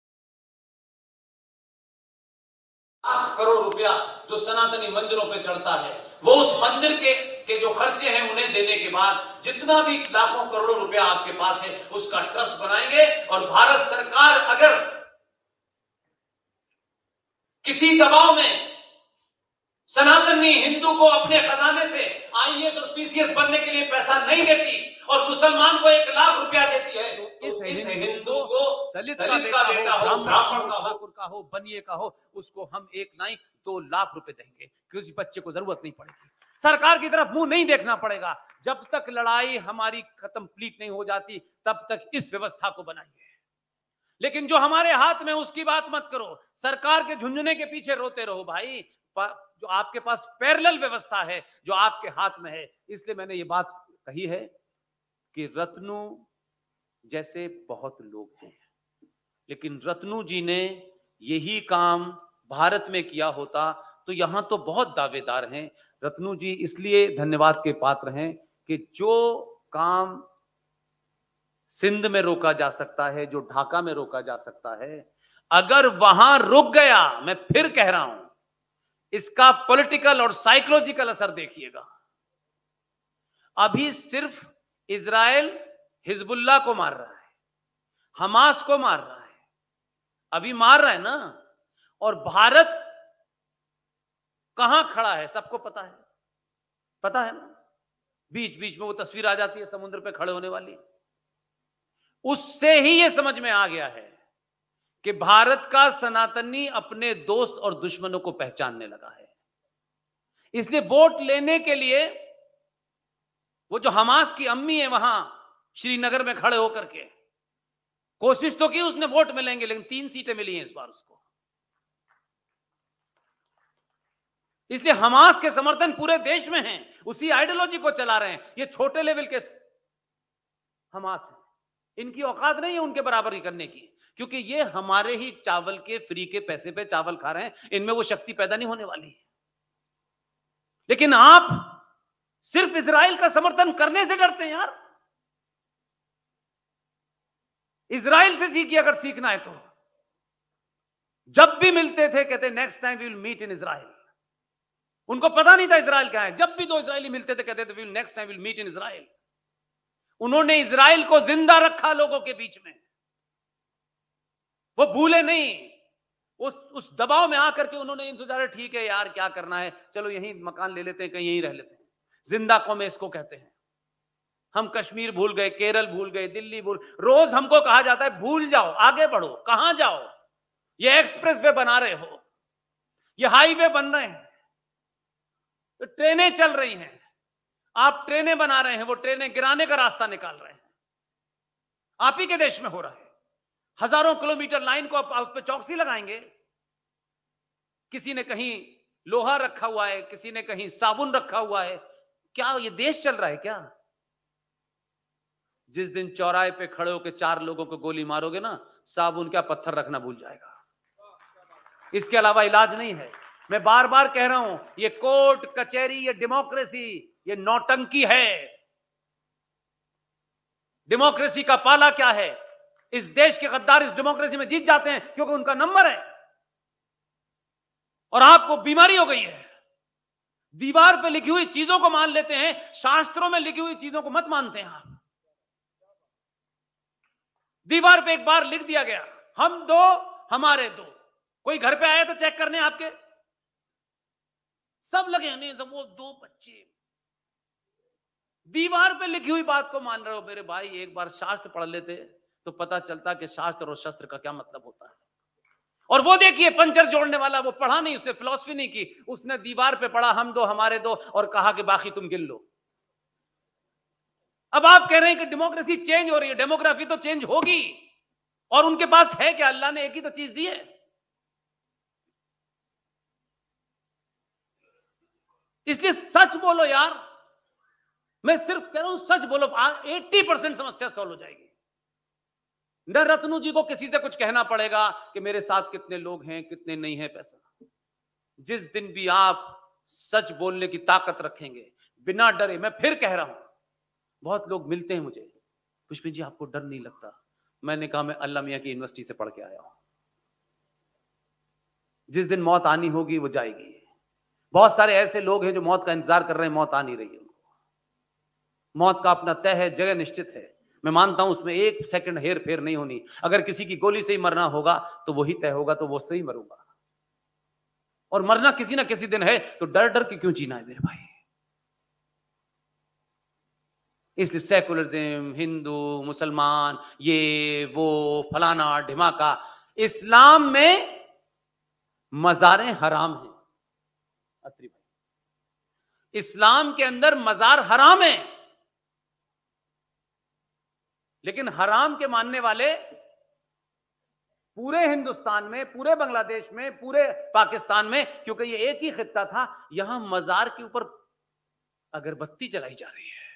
करोड़ रुपया जो सनातनी मंदिरों पे चढ़ता है, वो उस मंदिर के जो खर्चे हैं उन्हें देने के बाद जितना भी लाखों करोड़ों रुपया आपके पास है, उसका ट्रस्ट बनाएंगे। और भारत सरकार अगर किसी दबाव में सनातनी हिंदू को अपने खजाने से आईएएस और पीसीएस बनने के लिए पैसा नहीं देती, और मुसलमान को 1 लाख रुपया देती है, तो इस हिंदू को दलित का बेटा हो, ब्राह्मण का हो, ठाकुर का हो, बनिए का हो, उसको हम 1 नहीं 2 लाख रुपए देंगे। किसी बच्चे को जरूरत नहीं पड़ेगी, सरकार की तरफ मुंह नहीं देखना पड़ेगा। जब तक लड़ाई हमारी कंप्लीट नहीं हो जाती, तब तक इस व्यवस्था को बनाइए। लेकिन जो हमारे हाथ में उसकी बात मत करो, सरकार के झुंझुने के पीछे रोते रहो भाई। जो आपके पास पैरेलल व्यवस्था है, जो आपके हाथ में है। इसलिए मैंने ये बात कही है कि रत्नू जैसे बहुत लोग हैं, लेकिन रत्नू जी ने यही काम भारत में किया होता तो यहां तो बहुत दावेदार हैं। रत्नू जी इसलिए धन्यवाद के पात्र हैं कि जो काम सिंध में रोका जा सकता है, जो ढाका में रोका जा सकता है, अगर वहां रुक गया, मैं फिर कह रहा हूं, इसका पॉलिटिकल और साइकोलॉजिकल असर देखिएगा। अभी सिर्फ इजराइल हिजबुल्लाह को मार रहा है, हमास को मार रहा है, अभी मार रहा है ना। और भारत कहां खड़ा है सबको पता है, पता है ना। बीच बीच में वो तस्वीर आ जाती है समुद्र पे खड़े होने वाली, उससे ही ये समझ में आ गया है कि भारत का सनातनी अपने दोस्त और दुश्मनों को पहचानने लगा है। इसलिए वोट लेने के लिए वो जो हमास की अम्मी है वहां श्रीनगर में खड़े होकर के कोशिश तो की उसने वोट मिलेंगे, लेकिन 3 सीटें मिली हैं इस बार उसको। इसलिए हमास के समर्थन पूरे देश में हैं, उसी आइडियोलॉजी को चला रहे हैं। ये छोटे लेवल के हमास है, इनकी औकात नहीं है उनके बराबरी करने की, क्योंकि ये हमारे ही चावल के फ्री के पैसे पे चावल खा रहे हैं, इनमें वो शक्ति पैदा नहीं होने वाली है। लेकिन आप सिर्फ इजराइल का समर्थन करने से डरते हैं यार। इजराइल से सीखिए अगर सीखना है तो। जब भी मिलते थे कहते next time we will meet in Israel. उनको पता नहीं था इजराइल क्या है। जब भी 2 इजरायली मिलते थे कहते थे we will next time we will meet in Israel. उन्होंने इजराइल को जिंदा रखा लोगों के बीच में, वो भूले नहीं। उस दबाव में आकर के उन्होंने इन सोचा ठीक है यार क्या करना है, चलो यहीं मकान ले लेते हैं, कहीं यहीं रह लेते हैं। जिंदा कौम इसको कहते हैं। हम कश्मीर भूल गए, केरल भूल गए, दिल्ली भूल। रोज हमको कहा जाता है भूल जाओ, आगे बढ़ो। कहां जाओ? ये एक्सप्रेस वे बना रहे हो, ये हाईवे बन रहे हैं, तो ट्रेनें चल रही हैं। आप ट्रेनें बना रहे हैं, वो ट्रेनें गिराने का रास्ता निकाल रहे हैं। आप ही के देश में हो रहा है। हजारों किलोमीटर लाइन को आप उस पर चौकसी लगाएंगे। किसी ने कहीं लोहा रखा हुआ है, किसी ने कहीं साबुन रखा हुआ है। क्या ये देश चल रहा है क्या? जिस दिन चौराहे पे खड़े होकर 4 लोगों को गोली मारोगे ना, साबुन क्या पत्थर रखना भूल जाएगा। इसके अलावा इलाज नहीं है। मैं बार बार कह रहा हूं, ये कोर्ट कचहरी, ये डेमोक्रेसी, ये नौटंकी है। डेमोक्रेसी का पाला क्या है? इस देश के गद्दार इस डेमोक्रेसी में जीत जाते हैं क्योंकि उनका नंबर है। और आपको बीमारी हो गई है, दीवार पे लिखी हुई चीजों को मान लेते हैं, शास्त्रों में लिखी हुई चीजों को मत मानते हैं आप। दीवार पे एक बार लिख दिया गया हम 2 हमारे 2। कोई घर पे आया तो चेक करने आपके सब लगे नहीं, सब वो 2 बच्चे दीवार पे लिखी हुई बात को मान रहे हो। मेरे भाई एक बार शास्त्र पढ़ लेते तो पता चलता कि शास्त्र और शस्त्र का क्या मतलब होता है। और वो देखिए पंचर जोड़ने वाला, वो पढ़ा नहीं, उसने फिलॉसफी नहीं की, उसने दीवार पे पढ़ा हम 2 हमारे 2 और कहा कि बाकी तुम गिन लो। अब आप कह रहे हैं कि डेमोक्रेसी चेंज हो रही है, डेमोग्राफी तो चेंज होगी। और उनके पास है क्या? अल्लाह ने एक ही तो चीज दी है। इसलिए सच बोलो यार। मैं सिर्फ कह रहा हूं सच बोलो, 80% समस्या सॉल्व हो जाएगी। न रत्नू जी को किसी से कुछ कहना पड़ेगा कि मेरे साथ कितने लोग हैं, कितने नहीं है पैसा। जिस दिन भी आप सच बोलने की ताकत रखेंगे बिना डरे, मैं फिर कह रहा हूं, बहुत लोग मिलते हैं मुझे, पुष्पित जी आपको डर नहीं लगता? मैंने कहा मैं अल्लाह मियां की यूनिवर्सिटी से पढ़ के आया हूं। जिस दिन मौत आनी होगी वो जाएगी। बहुत सारे ऐसे लोग हैं जो मौत का इंतजार कर रहे हैं, मौत आ नहीं रही है उनको। मौत का अपना तय है, जगह निश्चित है। मैं मानता हूं उसमें 1 सेकंड हेर फेर नहीं होनी। अगर किसी की गोली से ही मरना होगा तो वही तय होगा, तो वो से ही मरूंगा। और मरना किसी ना किसी दिन है, तो डर डर के क्यों जीना है मेरे भाई? इसलिए सेकुलरिज्म, हिंदू मुसलमान, ये वो फलाना ढिमाका, इस्लाम में मजारें हराम हैं अत्री भाई। इस्लाम के अंदर मजार हराम है, लेकिन हराम के मानने वाले पूरे हिंदुस्तान में, पूरे बांग्लादेश में, पूरे पाकिस्तान में, क्योंकि ये एक ही खित्ता था, यहां मजार के ऊपर अगरबत्ती जलाई जा रही है।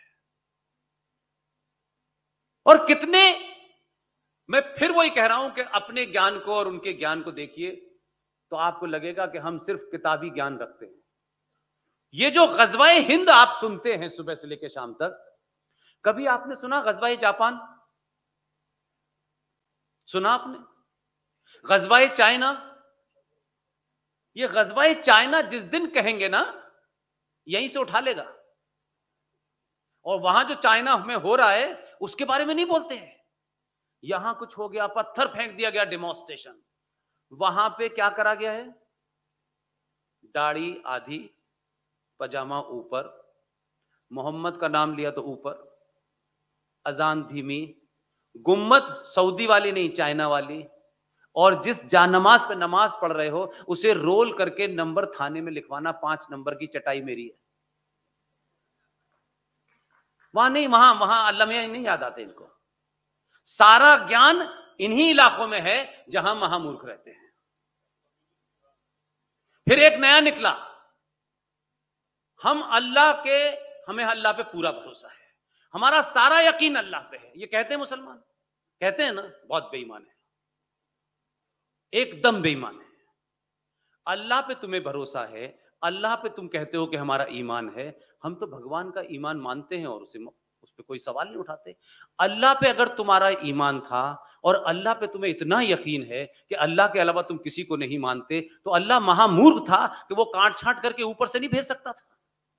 और कितने, मैं फिर वही कह रहा हूं कि अपने ज्ञान को और उनके ज्ञान को देखिए तो आपको लगेगा कि हम सिर्फ किताबी ज्ञान रखते हैं। ये जो गजवाए हिंद आप सुनते हैं सुबह से लेकर शाम तक, कभी आपने सुना गजवाए जापान? सुना आपने? गजवाए चाइना? ये गजवाए चाइना जिस दिन कहेंगे ना, यहीं से उठा लेगा। और वहां जो चाइना में हो रहा है उसके बारे में नहीं बोलते हैं। यहां कुछ हो गया, पत्थर फेंक दिया गया, डेमोन्स्ट्रेशन। वहां पे क्या करा गया है? दाढ़ी आधी, पजामा ऊपर, मोहम्मद का नाम लिया तो ऊपर, अजान धीमी, गुम्मत सऊदी वाली नहीं, चाइना वाली, और जिस जानमाज पे नमाज पढ़ रहे हो उसे रोल करके नंबर थाने में लिखवाना, 5 नंबर की चटाई मेरी है। वहां नहीं, वहां वहां अल्लाह में नहीं याद आते इनको। सारा ज्ञान इन्हीं इलाकों में है जहां महामूर्ख रहते हैं। फिर एक नया निकला, हमें अल्लाह पे पूरा भरोसा है, हमारा सारा यकीन अल्लाह पे है। ये कहते हैं मुसलमान, कहते हैं ना, बहुत बेईमान है, एकदम बेईमान है। अल्लाह पे तुम्हें भरोसा है, अल्लाह पे तुम कहते हो कि हमारा ईमान है। हम तो भगवान का ईमान मानते हैं और उस पे कोई सवाल नहीं उठाते। अल्लाह पे अगर तुम्हारा ईमान था और अल्लाह पे तुम्हें इतना यकीन है कि अल्लाह के अलावा तुम किसी को नहीं मानते, तो अल्लाह महामूर्ख था कि वो काट छांट करके ऊपर से नहीं भेज सकता था।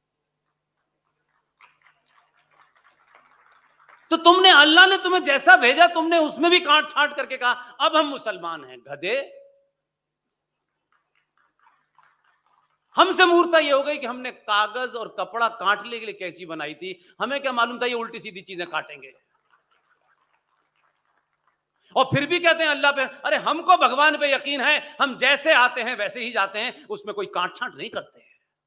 तो अल्लाह ने तुम्हें जैसा भेजा, तुमने उसमें भी काट छांट करके कहा अब हम मुसलमान हैं। गधे, हमसे मूर्खता ये हो गई कि हमने कागज और कपड़ा काटने के लिए कैंची बनाई थी, हमें क्या मालूम था ये उल्टी सीधी चीजें काटेंगे। और फिर भी कहते हैं अल्लाह पे, अरे हमको भगवान पे यकीन है, हम जैसे आते हैं वैसे ही जाते हैं, उसमें कोई काट छांट नहीं करते।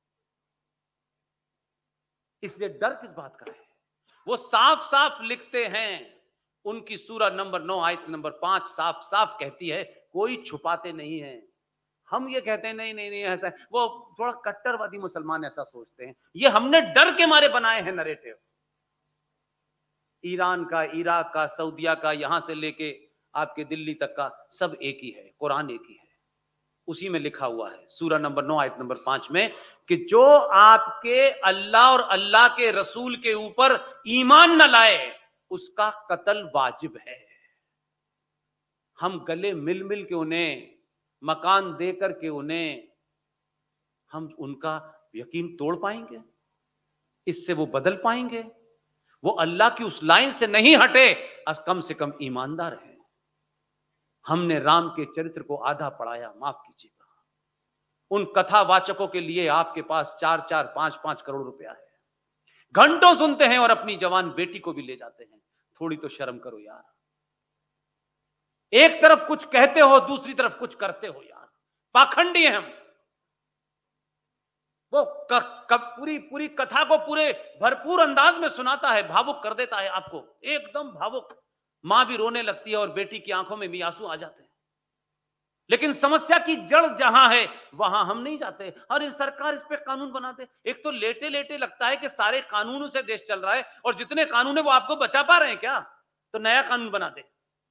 इसलिए डर किस बात का है? वो साफ साफ लिखते हैं, उनकी सूरा नंबर 9 आयत नंबर 5 साफ साफ कहती है, कोई छुपाते नहीं है। हम ये कहते हैं नहीं नहीं नहीं ऐसा, वो थोड़ा कट्टरवादी मुसलमान ऐसा सोचते हैं। ये हमने डर के मारे बनाए हैं नरेटिव। ईरान का, इराक का, सऊदिया का, यहां से लेके आपके दिल्ली तक का सब एक ही है, कुरान एक ही है। उसी में लिखा हुआ है सूरा नंबर 9 आयत नंबर 5 में कि जो आपके अल्लाह और अल्लाह के रसूल के ऊपर ईमान न लाए उसका कत्ल वाजिब है। हम गले मिल मिल के उन्हें, मकान देकर के उन्हें, हम उनका यकीन तोड़ पाएंगे? इससे वो बदल पाएंगे? वो अल्लाह की उस लाइन से नहीं हटे, कम से कम ईमानदार है। हमने राम के चरित्र को आधा पढ़ाया, माफ कीजिएगा। उन कथावाचकों के लिए आपके पास 4-4, 5-5 करोड़ रुपया है, घंटों सुनते हैं और अपनी जवान बेटी को भी ले जाते हैं। थोड़ी तो शर्म करो यार। एक तरफ कुछ कहते हो, दूसरी तरफ कुछ करते हो यार, पाखंडी हैं हम। वो पूरी कथा को पूरे भरपूर अंदाज में सुनाता है, भावुक कर देता है आपको, एकदम भावुक। मां भी रोने लगती है और बेटी की आंखों में भी आंसू आ जाते हैं। लेकिन समस्या की जड़ जहां है वहां हम नहीं जाते। अरे सरकार इस पे कानून बना दे। एक तो लेटे लेटे लगता है कि सारे कानूनों से देश चल रहा है और जितने कानून है वो आपको बचा पा रहे हैं क्या? तो नया कानून बना दे।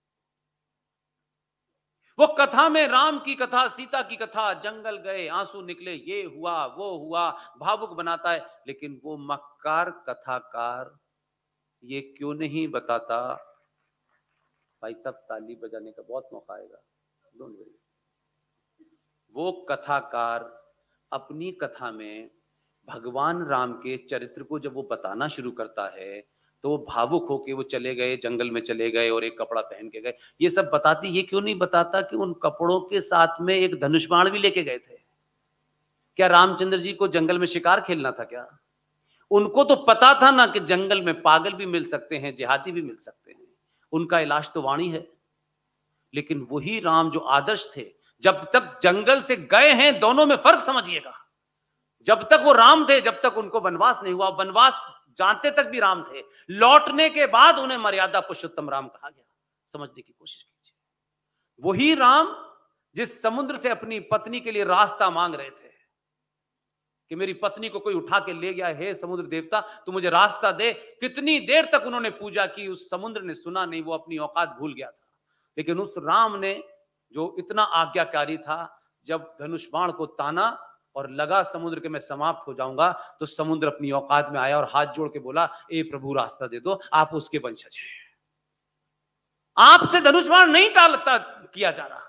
वो कथा में राम की कथा, सीता की कथा, जंगल गए, आंसू निकले, ये हुआ वो हुआ, भावुक बनाता है। लेकिन वो मक्कार कथाकार ये क्यों नहीं बताता? भाई साहब ताली बजाने का बहुत मौका आएगा, डोंट वरी। वो कथाकार अपनी कथा में भगवान राम के चरित्र को जब वो बताना शुरू करता है तो वो भावुक होके वो चले गए, जंगल में चले गए और एक कपड़ा पहन के गए, ये सब बताती। ये क्यों नहीं बताता कि उन कपड़ों के साथ में एक धनुष बाण भी लेके गए थे? क्या रामचंद्र जी को जंगल में शिकार खेलना था क्या? उनको तो पता था ना कि जंगल में पागल भी मिल सकते हैं, जिहादी भी मिल सकते हैं। उनका इलाज तो वाणी है। लेकिन वही राम जो आदर्श थे, जब तक जंगल से गए हैं, दोनों में फर्क समझिएगा। जब तक वो राम थे, जब तक उनको वनवास नहीं हुआ, वनवास जानते तक भी राम थे। लौटने के बाद उन्हें मर्यादा पुरुषोत्तम राम कहा गया। समझने की कोशिश कीजिए। वही राम जिस समुद्र से अपनी पत्नी के लिए रास्ता मांग रहे थे कि मेरी पत्नी को कोई उठा के ले गया, हे समुद्र देवता तू मुझे रास्ता दे। कितनी देर तक उन्होंने पूजा की, उस समुद्र ने सुना नहीं, वो अपनी औकात भूल गया था। लेकिन उस राम ने जो इतना आज्ञाकारी था, जब धनुष बाण को ताना और लगा समुद्र के मैं समाप्त हो जाऊंगा, तो समुद्र अपनी औकात में आया और हाथ जोड़ के बोला, ए प्रभु रास्ता दे दो, आप उसके वंशज हैं, आपसे धनुष बाण नहीं टालता किया जा रहा।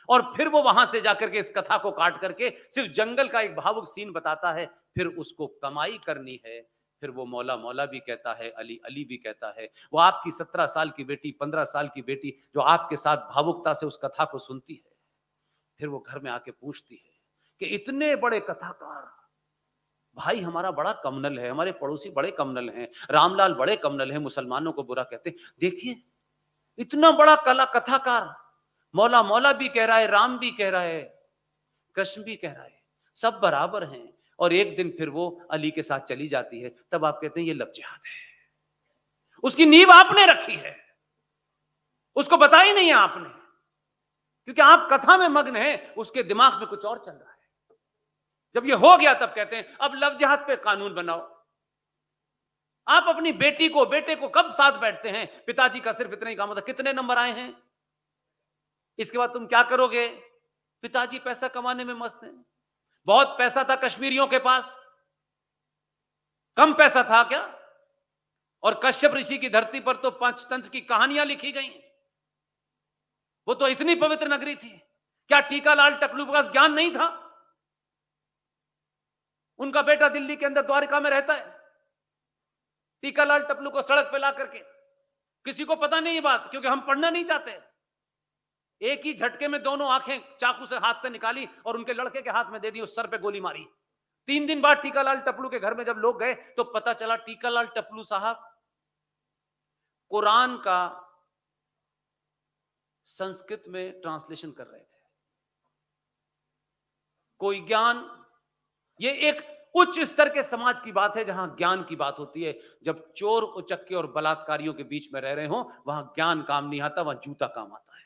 और फिर वो वहां से जाकर के इस कथा को काट करके सिर्फ जंगल का एक भावुक सीन बताता है, फिर उसको कमाई करनी है, फिर वो मौला मौला भी कहता है, अली अली भी कहता है। वो आपकी 17 साल की बेटी, 15 साल की बेटी जो आपके साथ भावुकता से उस कथा को सुनती है, फिर वो घर में आके पूछती है कि इतने बड़े कथाकार, भाई हमारा बड़ा कमनल है, हमारे पड़ोसी बड़े कमनल हैं, रामलाल बड़े कमनल हैं, मुसलमानों को बुरा कहते हैं, देखिए इतना बड़ा कला कथाकार, मौला मौला भी कह रहा है, राम भी कह रहा है, कृष्ण भी कह रहा है, सब बराबर हैं। और एक दिन फिर वो अली के साथ चली जाती है, तब आप कहते हैं ये लव जिहाद है। उसकी नींव आपने रखी है, उसको बताई नहीं है आपने, क्योंकि आप कथा में मग्न हैं, उसके दिमाग में कुछ और चल रहा है। जब ये हो गया तब कहते हैं अब लव जिहाद पे कानून बनाओ। आप अपनी बेटी को, बेटे को कब साथ बैठते हैं? पिताजी का सिर्फ इतना ही काम होता, कितने नंबर आए हैं, इसके बाद तुम क्या करोगे? पिताजी पैसा कमाने में मस्त हैं। बहुत पैसा था कश्मीरियों के पास, कम पैसा था क्या? और कश्यप ऋषि की धरती पर तो पंचतंत्र की कहानियां लिखी गई, वो तो इतनी पवित्र नगरी थी। क्या टीकालाल टकलू के पास ज्ञान नहीं था? उनका बेटा दिल्ली के अंदर द्वारका में रहता है, टीकालाल टकलू को सड़क पे ला करके, किसी को पता नहीं ये बात, क्योंकि हम पढ़ना नहीं चाहते। एक ही झटके में दोनों आंखें चाकू से हाथ से निकाली और उनके लड़के के हाथ में दे दी, उस सर पे गोली मारी। 3 दिन बाद टीकालाल टपलू के घर में जब लोग गए तो पता चला टीकालाल टपलू साहब कुरान का संस्कृत में ट्रांसलेशन कर रहे थे। कोई ज्ञान, ये एक उच्च स्तर के समाज की बात है जहां ज्ञान की बात होती है। जब चोर, उचक्के और बलात्कारियों के बीच में रह रहे हो, वहां ज्ञान काम नहीं आता, वहां जूता काम आता है।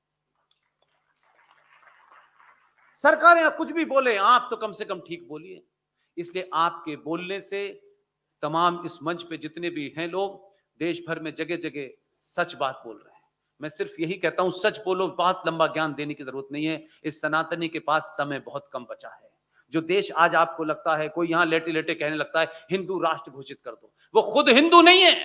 सरकारें कुछ भी बोले, आप तो कम से कम ठीक बोलिए। इसलिए आपके बोलने से तमाम इस मंच पे जितने भी हैं लोग, देश भर में जगह जगह सच बात बोल रहे हैं। मैं सिर्फ यही कहता हूं, सच बोलो, बहुत लंबा ज्ञान देने की जरूरत नहीं है। इस सनातनी के पास समय बहुत कम बचा है। जो देश आज आपको लगता है, कोई यहां लेटे लेटे कहने लगता है हिंदू राष्ट्र घोषित कर दो, वो खुद हिंदू नहीं है,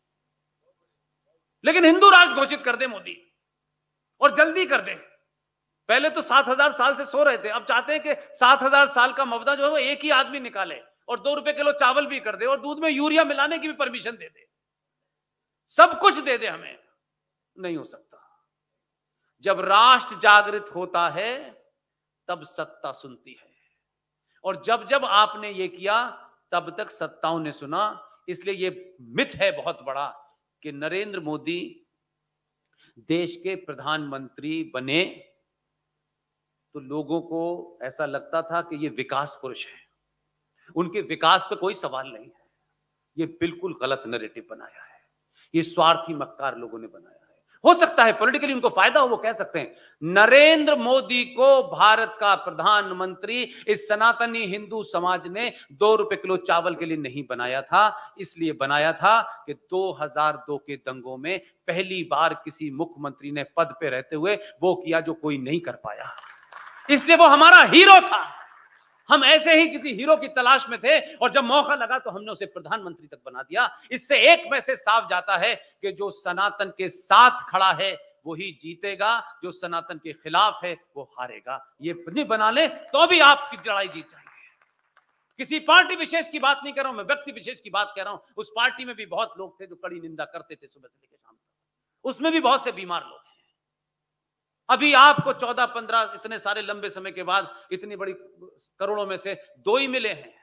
लेकिन हिंदू राष्ट्र घोषित कर दे मोदी, और जल्दी कर दे। पहले तो 7000 साल से सो रहे थे, अब चाहते हैं कि 7000 साल का मवदा जो है वो एक ही आदमी निकाले, और 2 रुपए किलो चावल भी कर दे, और दूध में यूरिया मिलाने की भी परमिशन दे दे, सब कुछ दे दे हमें। नहीं हो सकता। जब राष्ट्र जागृत होता है तब सत्ता सुनती है, और जब जब आपने ये किया तब तक सत्ताओं ने सुना। इसलिए ये मिथ है बहुत बड़ा कि नरेंद्र मोदी देश के प्रधानमंत्री बने तो लोगों को ऐसा लगता था कि ये विकास पुरुष है, उनके विकास पे कोई सवाल नहीं है। ये बिल्कुल गलत नैरेटिव बनाया है, ये स्वार्थी मक्कार लोगों ने बनाया है। हो सकता है पॉलिटिकली उनको फायदा हो, वो कह सकते हैं नरेंद्र मोदी को भारत का प्रधानमंत्री इस सनातनी हिंदू समाज ने 2 रुपए किलो चावल के लिए नहीं बनाया था। इसलिए बनाया था कि 2002 के दंगों में पहली बार किसी मुख्यमंत्री ने पद पे रहते हुए वो किया जो कोई नहीं कर पाया, इसलिए वो हमारा हीरो था। हम ऐसे ही किसी हीरो की तलाश में थे, और जब मौका लगा तो हमने उसे प्रधानमंत्री तक बना दिया। इससे एक मैसेज साफ जाता है कि जो सनातन के साथ खड़ा है वही जीतेगा, जो सनातन के खिलाफ है वो हारेगा। ये नहीं बना ले तो भी आपकी लड़ाई जीत जाएंगे। किसी पार्टी विशेष की बात नहीं कर रहा हूं मैं, व्यक्ति विशेष की बात कर रहा हूं। उस पार्टी में भी बहुत लोग थे जो कड़ी निंदा करते थे सुबह से लेकर शाम तक, उसमें भी बहुत से बीमार लोग हैं। अभी आपको 14-15 इतने सारे लंबे समय के बाद इतनी बड़ी करोड़ों में से 2 ही मिले हैं,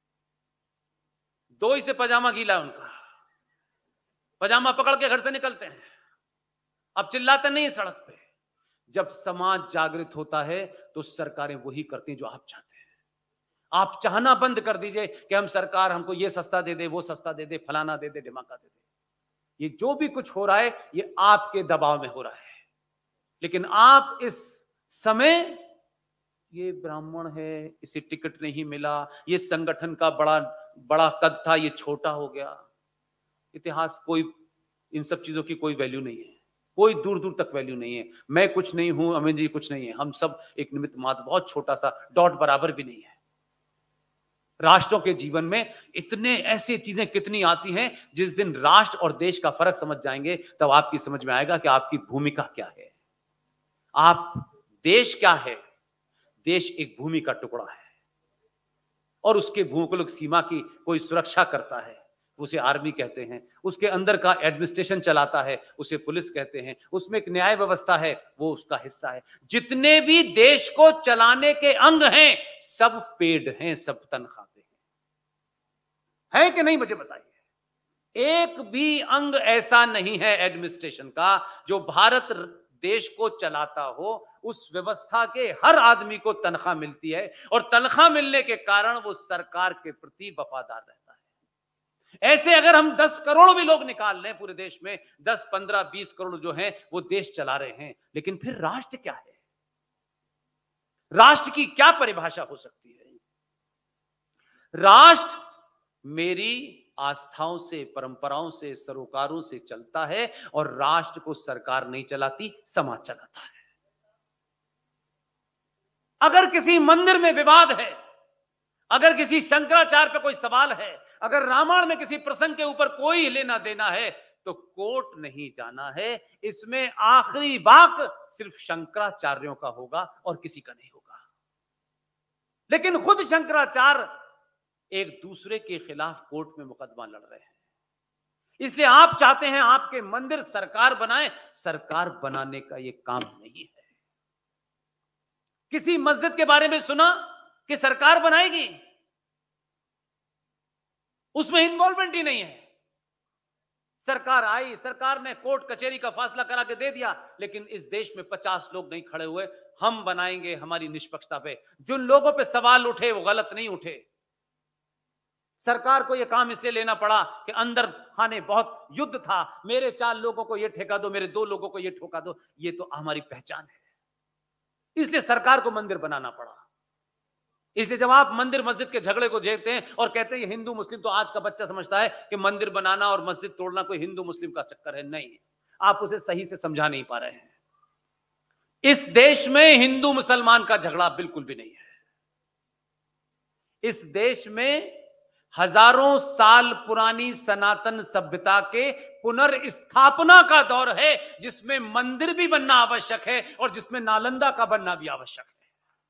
2 ही से पजामा गीला उनका, पजामा पकड़ के घर से निकलते हैं, अब चिल्लाते नहीं सड़क पे। जब समाज जागृत होता है तो सरकारें वही करती हैं जो आप चाहते हैं। आप चाहना बंद कर दीजिए कि हम सरकार हमको ये सस्ता दे दे, वो सस्ता दे दे, फलाना दे दे, ढिमाका दे दे। ये जो भी कुछ हो रहा है ये आपके दबाव में हो रहा है। लेकिन आप इस समय, ये ब्राह्मण है, इसे टिकट नहीं मिला, ये संगठन का बड़ा कद था, ये छोटा हो गया। इतिहास, कोई इन सब चीजों की कोई वैल्यू नहीं है, कोई दूर दूर तक वैल्यू नहीं है। मैं कुछ नहीं हूं, अमित जी कुछ नहीं है, हम सब एक निमित्त मात्र, बहुत छोटा सा डॉट बराबर भी नहीं है। राष्ट्रों के जीवन में इतने ऐसी चीजें कितनी आती हैं, जिस दिन राष्ट्र और देश का फर्क समझ जाएंगे तब आपकी समझ में आएगा कि आपकी भूमिका क्या है। आप देश क्या है? देश एक भूमि का टुकड़ा है और उसके भूगोलिक सीमा की कोई सुरक्षा करता है, उसे आर्मी कहते हैं। उसके अंदर का एडमिनिस्ट्रेशन चलाता है, उसे पुलिस कहते हैं। उसमें एक न्याय व्यवस्था है, वो उसका हिस्सा है। जितने भी देश को चलाने के अंग हैं, सब पेड हैं, सब तनख्वाह पे है कि नहीं? मुझे बताइए। एक भी अंग ऐसा नहीं है एडमिनिस्ट्रेशन का जो भारत देश को चलाता हो। उस व्यवस्था के हर आदमी को तनख्वाह मिलती है और तनख्वाह मिलने के कारण वो सरकार के प्रति वफादार रहता है। ऐसे अगर हम 10 करोड़ भी लोग निकाल लें पूरे देश में, 10, 15, 20 करोड़ जो हैं वो देश चला रहे हैं, लेकिन फिर राष्ट्र क्या है? राष्ट्र की क्या परिभाषा हो सकती है? राष्ट्र मेरी आस्थाओं से, परंपराओं से, सरोकारों से चलता है और राष्ट्र को सरकार नहीं चलाती, समाज चलाता है। अगर किसी मंदिर में विवाद है, अगर किसी शंकराचार्य पे कोई सवाल है, अगर रामायण में किसी प्रसंग के ऊपर कोई लेना देना है, तो कोर्ट नहीं जाना है। इसमें आखिरी वाक सिर्फ शंकराचार्यों का होगा और किसी का नहीं होगा। लेकिन खुद शंकराचार्य एक दूसरे के खिलाफ कोर्ट में मुकदमा लड़ रहे हैं। इसलिए आप चाहते हैं आपके मंदिर सरकार बनाए, सरकार बनाने का यह काम नहीं है। किसी मस्जिद के बारे में सुना कि सरकार बनाएगी, उसमें इन्वॉल्वमेंट ही नहीं है। सरकार आई, सरकार ने कोर्ट कचहरी का फैसला करा के दे दिया, लेकिन इस देश में 50 लोग नहीं खड़े हुए, हम बनाएंगे हमारी निष्पक्षता पे। जिन लोगों पे सवाल उठे वो गलत नहीं उठे। सरकार को यह काम इसलिए लेना पड़ा कि अंदर खाने बहुत युद्ध था, मेरे 4 लोगों को यह ठेका दो, मेरे 2 लोगों को यह ठोका दो, ये तो हमारी पहचान है। इसलिए सरकार को मंदिर बनाना पड़ा। इसलिए जब आप मंदिर मस्जिद के झगड़े को देखते हैं और कहते हैं ये हिंदू मुस्लिम, तो आज का बच्चा समझता है कि मंदिर बनाना और मस्जिद तोड़ना कोई हिंदू मुस्लिम का चक्कर है। नहीं, आप उसे सही से समझा नहीं पा रहे हैं। इस देश में हिंदू मुसलमान का झगड़ा बिल्कुल भी नहीं है। इस देश में हजारों साल पुरानी सनातन सभ्यता के पुनर्स्थापना का दौर है, जिसमें मंदिर भी बनना आवश्यक है और जिसमें नालंदा का बनना भी आवश्यक है।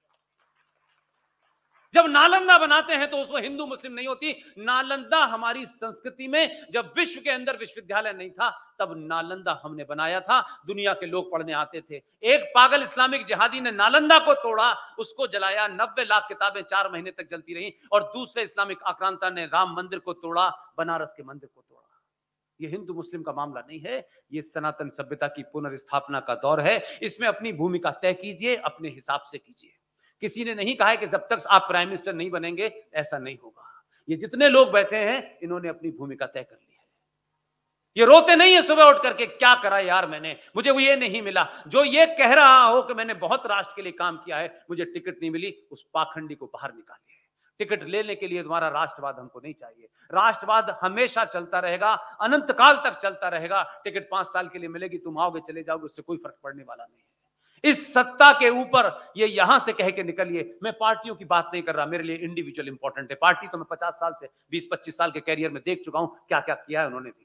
जब नालंदा बनाते हैं तो उसमें हिंदू मुस्लिम नहीं होती। नालंदा हमारी संस्कृति में, जब विश्व के अंदर विश्वविद्यालय नहीं था, तब नालंदा हमने बनाया था, दुनिया के लोग पढ़ने आते थे। एक पागल इस्लामिक जिहादी ने नालंदा को तोड़ा, उसको जलाया, 90 लाख किताबें 4 महीने तक जलती रही, और दूसरे इस्लामिक आक्रांता ने राम मंदिर को तोड़ा, बनारस के मंदिर को तोड़ा। यह हिंदू मुस्लिम का मामला नहीं है, यह सनातन सभ्यता की पुनर्स्थापना का दौर है। इसमें अपनी भूमिका तय कीजिए, अपने हिसाब से कीजिए। किसी ने नहीं कहा है कि जब तक आप प्राइम मिनिस्टर नहीं बनेंगे ऐसा नहीं होगा। ये जितने लोग बैठे हैं, इन्होंने अपनी भूमिका तय कर ली है। ये रोते नहीं है सुबह उठ करके, क्या करा यार मैंने, मुझे वो ये नहीं मिला। जो ये कह रहा हो कि मैंने बहुत राष्ट्र के लिए काम किया है, मुझे टिकट नहीं मिली, उस पाखंडी को बाहर निकालिए। टिकट लेने के लिए तुम्हारा राष्ट्रवाद हमको नहीं चाहिए। राष्ट्रवाद हमेशा चलता रहेगा, अनंत काल तक चलता रहेगा। टिकट 5 साल के लिए मिलेगी, तुम आओगे चले जाओगे, उससे कोई फर्क पड़ने वाला नहीं है। इस सत्ता के ऊपर ये यहां से कह के निकलिए। मैं पार्टियों की बात नहीं कर रहा, मेरे लिए इंडिविजुअल इंपॉर्टेंट है। पार्टी तो मैं 50 साल से 20-25 साल के कैरियर में देख चुका हूं, क्या क्या किया है उन्होंने भी।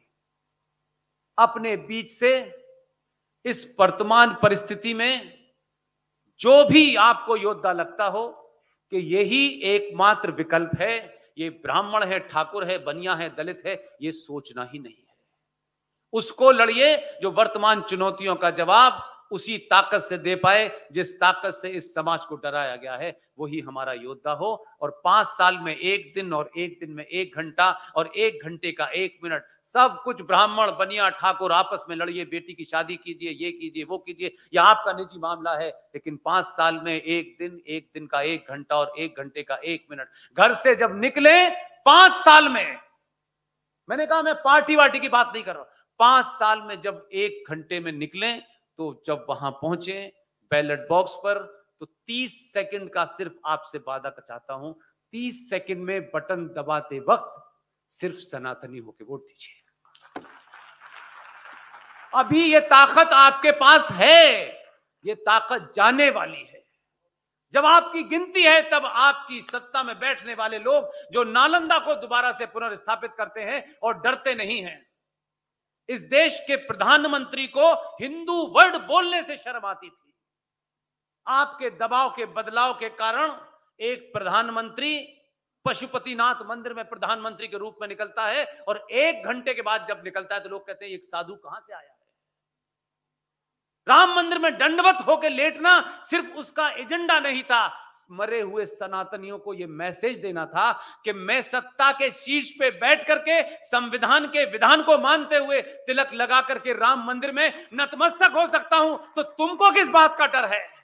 अपने बीच से इस वर्तमान परिस्थिति में जो भी आपको योद्धा लगता हो कि यही एकमात्र विकल्प है, ये ब्राह्मण है, ठाकुर है, बनिया है, दलित है, ये सोचना ही नहीं है। उसको लड़िए जो वर्तमान चुनौतियों का जवाब उसी ताकत से दे पाए जिस ताकत से इस समाज को डराया गया है, वही हमारा योद्धा हो। और 5 साल में 1 दिन, और 1 दिन में 1 घंटा, और 1 घंटे का 1 मिनट, सब कुछ ब्राह्मण बनिया ठाकुर आपस में लड़िए, बेटी की शादी कीजिए, ये कीजिए, वो कीजिए, यह आपका निजी मामला है। लेकिन 5 साल में 1 दिन, 1 दिन का 1 घंटा, और 1 घंटे का 1 मिनट, घर से जब निकले 5 साल में, मैंने कहा मैं पार्टी वार्टी की बात नहीं कर रहा, 5 साल में जब 1 घंटे में निकले, तो जब वहां पहुंचे बैलेट बॉक्स पर, तो 30 सेकंड का सिर्फ आपसे वादा चाहता हूं, 30 सेकंड में बटन दबाते वक्त सिर्फ सनातनी होकर वोट दीजिए। अभी ये ताकत आपके पास है, ये ताकत जाने वाली है। जब आपकी गिनती है, तब आपकी सत्ता में बैठने वाले लोग जो नालंदा को दोबारा से पुनर्स्थापित करते हैं और डरते नहीं हैं। इस देश के प्रधानमंत्री को हिंदू वर्ड बोलने से शर्म आती थी। आपके दबाव के बदलाव के कारण एक प्रधानमंत्री पशुपतिनाथ मंदिर में प्रधानमंत्री के रूप में निकलता है और 1 घंटे के बाद जब निकलता है तो लोग कहते हैं एक साधु कहां से आया है। राम मंदिर में दंडवत होकर लेटना सिर्फ उसका एजेंडा नहीं था, मरे हुए सनातनियों को यह मैसेज देना था कि मैं सत्ता के शीर्ष पे बैठ करके संविधान के विधान को मानते हुए तिलक लगा करके राम मंदिर में नतमस्तक हो सकता हूं, तो तुमको किस बात का डर है।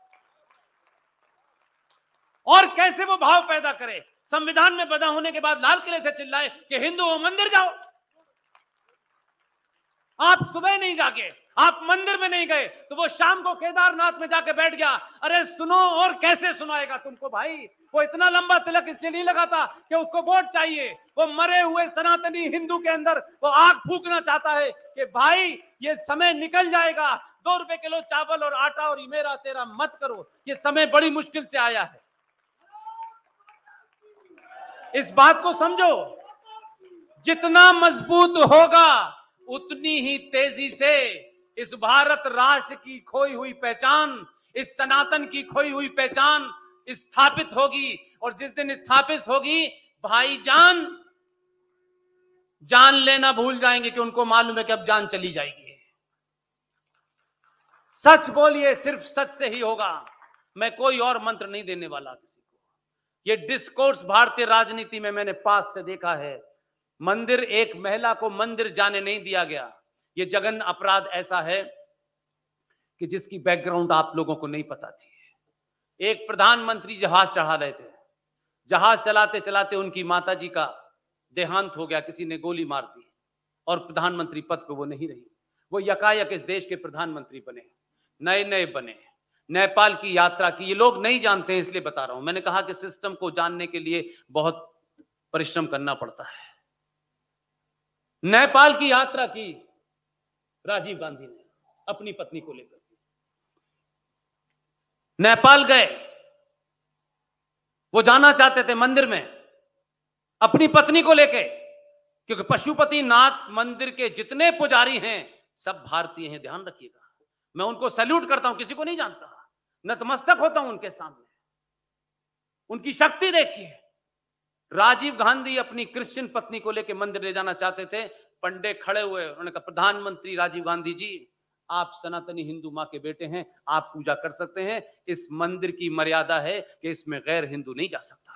और कैसे वो भाव पैदा करे, संविधान में बदा होने के बाद लाल किले से चिल्लाए कि हिंदुओं मंदिर जाओ। आप सुबह नहीं जागे, आप मंदिर में नहीं गए, तो वो शाम को केदारनाथ में जाके बैठ गया। अरे सुनो, और कैसे सुनाएगा तुमको भाई। वो इतना लंबा तिलक इसलिए नहीं लगाता कि उसको वोट चाहिए। वो मरे हुए सनातनी हिंदू के अंदर वो आग फूकना चाहता है कि भाई ये समय निकल जाएगा, 2 रुपए किलो चावल और आटा और मेरा तेरा मत करो, ये समय बड़ी मुश्किल से आया है। इस बात को समझो, जितना मजबूत होगा उतनी ही तेजी से इस भारत राष्ट्र की खोई हुई पहचान, इस सनातन की खोई हुई पहचान स्थापित होगी। और जिस दिन स्थापित होगी, भाईजान जान लेना भूल जाएंगे कि उनको मालूम है कि अब जान चली जाएगी। सच बोलिए, सिर्फ सच से ही होगा। मैं कोई और मंत्र नहीं देने वाला किसी को। ये डिस्कोर्स भारतीय राजनीति में मैंने पास से देखा है। मंदिर, एक महिला को मंदिर जाने नहीं दिया गया। ये जघन्य अपराध ऐसा है कि जिसकी बैकग्राउंड आप लोगों को नहीं पता थी। एक प्रधानमंत्री जहाज चढ़ा रहे थे, जहाज चलाते चलाते उनकी माताजी का देहांत हो गया, किसी ने गोली मार दी और प्रधानमंत्री पद पे वो नहीं रही। वो यकायक इस देश के प्रधानमंत्री बने, नए नए बने, नेपाल की यात्रा की। ये लोग नहीं जानते हैं इसलिए बता रहा हूं। मैंने कहा कि सिस्टम को जानने के लिए बहुत परिश्रम करना पड़ता है। नेपाल की यात्रा की राजीव गांधी ने अपनी पत्नी को लेकर। नेपाल गए, वो जाना चाहते थे मंदिर में अपनी पत्नी को लेके, क्योंकि पशुपतिनाथ मंदिर के जितने पुजारी हैं सब भारतीय हैं, ध्यान रखिएगा। मैं उनको सैल्यूट करता हूं, किसी को नहीं जानता, नतमस्तक होता हूं उनके सामने। उनकी शक्ति देखिए। राजीव गांधी अपनी क्रिश्चियन पत्नी को लेकर मंदिर ले जाना चाहते थे। पंडित खड़े हुए, उन्होंने कहा प्रधानमंत्री राजीव गांधी जी, आप सनातनी हिंदू मां के बेटे हैं, आप पूजा कर सकते हैं। इस मंदिर की मर्यादा है कि इसमें गैर हिंदू नहीं जा सकता।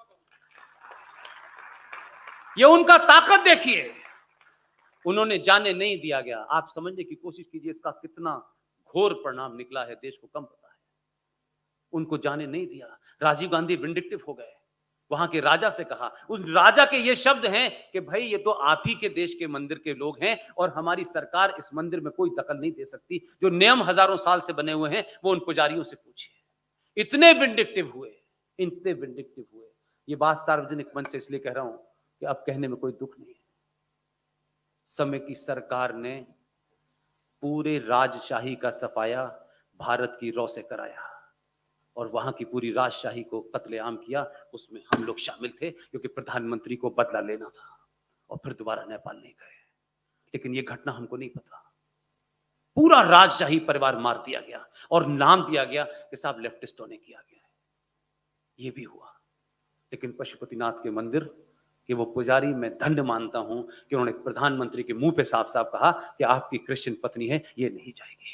ये उनका ताकत देखिए। उन्होंने जाने नहीं दिया गया। आप समझने की कोशिश कीजिए इसका कितना घोर परिणाम निकला है, देश को कम पता है। उनको जाने नहीं दिया। राजीव गांधी विंडिक्टिव हो गए, वहां के राजा से कहा। उस राजा के ये शब्द हैं कि भाई ये तो आप ही के देश के मंदिर के लोग हैं और हमारी सरकार इस मंदिर में कोई दखल नहीं दे सकती। जो नियम हजारों साल से बने हुए हैं वो उन पुजारियों से पूछिए। इतने विंडिक्टिव हुए, इतने विंडिक्टिव हुए। ये बात सार्वजनिक मंच से इसलिए कह रहा हूं कि अब कहने में कोई दुख नहीं है। समय की सरकार ने पूरे राजशाही का सफाया भारत की रौ से कराया और वहां की पूरी राजशाही को कत्लेआम किया। उसमें हम लोग शामिल थे, क्योंकि प्रधानमंत्री को बदला लेना था और फिर दोबारा नेपाल नहीं गए। लेकिन यह घटना हमको नहीं पता। पूरा राजशाही परिवार मार दिया गया और नाम दिया गया कि साहब लेफ्टिस्टों ने किया गया है। यह भी हुआ। लेकिन पशुपतिनाथ के मंदिर कि वो पुजारी, मैं धन्य मानता हूं कि उन्होंने प्रधानमंत्री के मुंह पे साफ साफ कहा कि आपकी क्रिश्चियन पत्नी है, ये नहीं जाएगी।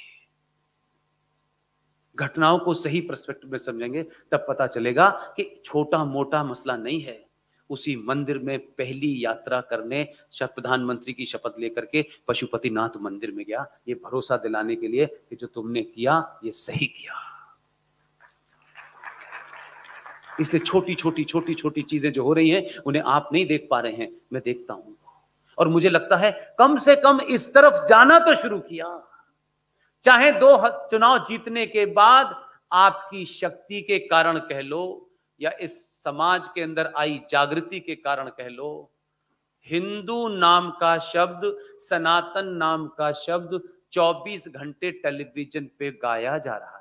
घटनाओं को सही पर्सपेक्टिव में समझेंगे तब पता चलेगा कि छोटा मोटा मसला नहीं है। उसी मंदिर में पहली यात्रा करने प्रधानमंत्री की शपथ लेकर के पशुपतिनाथ मंदिर में गया, ये भरोसा दिलाने के लिए कि जो तुमने किया ये सही किया। इसलिए छोटी छोटी छोटी छोटी चीजें जो हो रही हैं उन्हें आप नहीं देख पा रहे हैं, मैं देखता हूं। और मुझे लगता है कम से कम इस तरफ जाना तो शुरू किया। चाहे 2 चुनाव जीतने के बाद आपकी शक्ति के कारण कह लो या इस समाज के अंदर आई जागृति के कारण कह लो, हिंदू नाम का शब्द, सनातन नाम का शब्द 24 घंटे टेलीविजन पे गाया जा रहा है।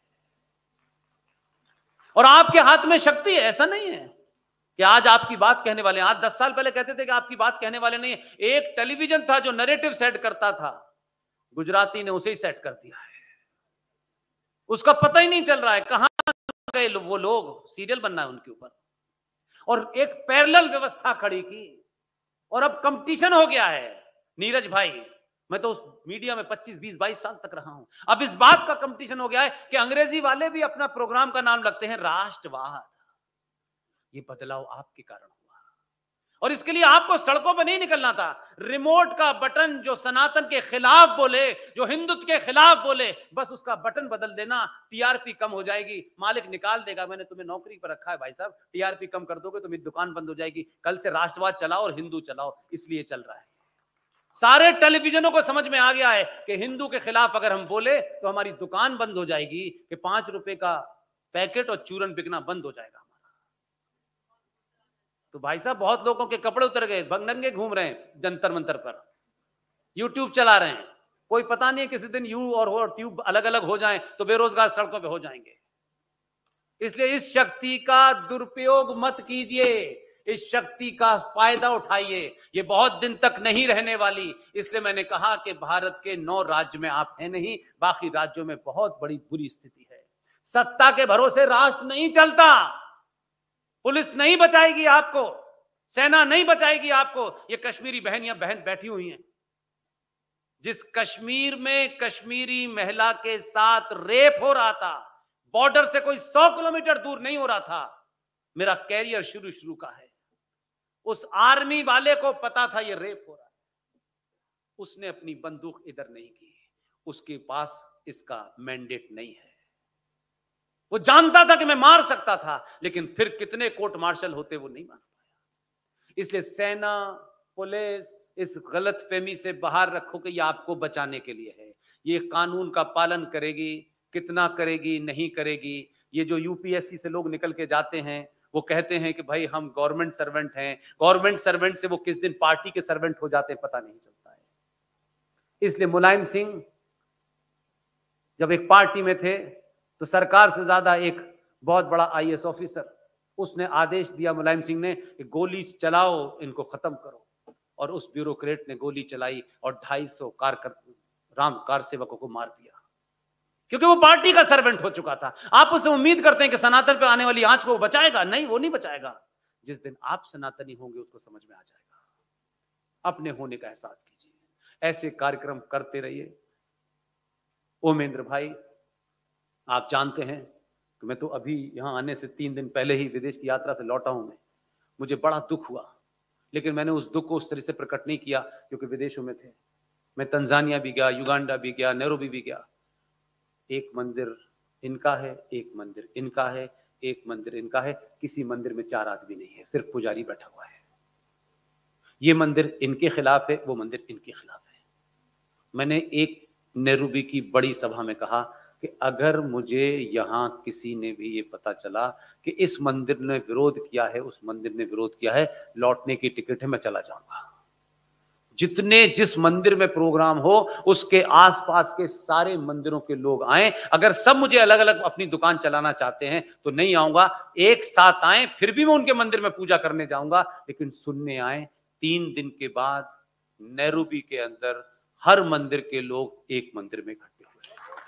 और आपके हाथ में शक्ति है। ऐसा नहीं है कि आज आपकी बात कहने वाले हैं। आज 10 साल पहले कहते थे कि आपकी बात कहने वाले नहीं है। एक टेलीविजन था जो नैरेटिव सेट करता था, गुजराती ने उसे ही सेट कर दिया है। उसका पता ही नहीं चल रहा है कहां गए वो लोग, सीरियल बनना है उनके ऊपर। और एक पैरेलल व्यवस्था खड़ी की, और अब कंपटीशन हो गया है। नीरज भाई, मैं तो उस मीडिया में 25, 20, 22 साल तक रहा हूं। अब इस बात का कंपटीशन हो गया है कि अंग्रेजी वाले भी अपना प्रोग्राम का नाम रखते हैं राष्ट्रवाद। ये बदलाव आपके कारण हुआ, और इसके लिए आपको सड़कों पर नहीं निकलना था। रिमोट का बटन जो सनातन के खिलाफ बोले, जो हिंदुत्व के खिलाफ बोले, बस उसका बटन बदल देना, टीआरपी कम हो जाएगी, मालिक निकाल देगा। मैंने तुम्हें नौकरी पर रखा है भाई साहब, टीआरपी कम कर दोगे तो मेरी दुकान बंद हो जाएगी। कल से राष्ट्रवाद चलाओ और हिंदू चलाओ, इसलिए चल रहा है। सारे टेलीविजनों को समझ में आ गया है कि हिंदू के खिलाफ अगर हम बोले तो हमारी दुकान बंद हो जाएगी, कि 5 रुपए का पैकेट और चूरन बिकना बंद हो जाएगा। तो भाई साहब बहुत लोगों के कपड़े उतर गए, नंगे घूम रहे हैं जंतर मंतर पर, यूट्यूब चला रहे हैं। कोई पता नहीं है किसी दिन यू और ट्यूब अलग अलग हो जाएं तो बेरोजगार सड़कों पे हो जाएंगे। इसलिए इस शक्ति का दुरुपयोग मत कीजिए, इस शक्ति का फायदा उठाइए। ये बहुत दिन तक नहीं रहने वाली। इसलिए मैंने कहा कि भारत के 9 राज्य में आप हैं नहीं, बाकी राज्यों में बहुत बड़ी बुरी स्थिति है। सत्ता के भरोसे राष्ट्र नहीं चलता। पुलिस नहीं बचाएगी आपको, सेना नहीं बचाएगी आपको। ये कश्मीरी बहन बैठी हुई हैं। जिस कश्मीर में कश्मीरी महिला के साथ रेप हो रहा था, बॉर्डर से कोई 100 किलोमीटर दूर नहीं हो रहा था, मेरा कैरियर शुरू का है। उस आर्मी वाले को पता था ये रेप हो रहा है, उसने अपनी बंदूक इधर नहीं की, उसके पास इसका मैंडेट नहीं है। वो जानता था कि मैं मार सकता था, लेकिन फिर कितने कोर्ट मार्शल होते वो नहीं मान पाया। इसलिए सेना, पुलिस इस गलतफहमी से बाहर रखो कि ये आपको बचाने के लिए है। ये कानून का पालन करेगी, कितना करेगी, नहीं करेगी। ये जो यूपीएससी से लोग निकल के जाते हैं, वो कहते हैं कि भाई हम गवर्नमेंट सर्वेंट हैं। गवर्नमेंट सर्वेंट से वो किस दिन पार्टी के सर्वेंट हो जाते हैं पता नहीं चलता है। इसलिए मुलायम सिंह जब एक पार्टी में थे तो सरकार से ज्यादा एक बहुत बड़ा आईएएस ऑफिसर, उसने आदेश दिया मुलायम सिंह ने कि गोली चलाओ, इनको खत्म करो। और उस ब्यूरोक्रेट ने गोली चलाई और 250 कार सेवकों को मार दिया, क्योंकि वो पार्टी का सर्वेंट हो चुका था। आप उससे उम्मीद करते हैं कि सनातन पे आने वाली आंच को वो बचाएगा? नहीं, वो नहीं बचाएगा। जिस दिन आप सनातनी होंगे उसको समझ में आ जाएगा। अपने होने का एहसास कीजिए, ऐसे कार्यक्रम करते रहिए। ओमेंद्र भाई, आप जानते हैं कि मैं तो अभी यहां आने से 3 दिन पहले ही विदेश की यात्रा से लौटा हूं। मुझे बड़ा दुख हुआ, लेकिन मैंने उस दुख को उस तरह से प्रकट नहीं किया क्योंकि विदेशों में थे। मैं तंजानिया भी गया, युगांडा भी गया, नैरोबी भी गया। एक मंदिर इनका है, एक मंदिर इनका है, एक मंदिर इनका है। किसी मंदिर में 4 आदमी नहीं है, सिर्फ पुजारी बैठा हुआ है। ये मंदिर इनके खिलाफ है, वो मंदिर इनके खिलाफ है। मैंने एक नैरोबी की बड़ी सभा में कहा कि अगर मुझे यहाँ किसी ने भी ये पता चला कि इस मंदिर ने विरोध किया है, उस मंदिर ने विरोध किया है, लौटने की टिकट है, मैं चला जाऊंगा। जितने जिस मंदिर में प्रोग्राम हो उसके आसपास के सारे मंदिरों के लोग आए। अगर सब मुझे अलग अलग अपनी दुकान चलाना चाहते हैं तो नहीं आऊंगा, एक साथ आए, फिर भी मैं उनके मंदिर में पूजा करने जाऊंगा, लेकिन सुनने आए। 3 दिन के बाद नैरोबी के अंदर हर मंदिर के लोग एक मंदिर में इकट्ठे हुए।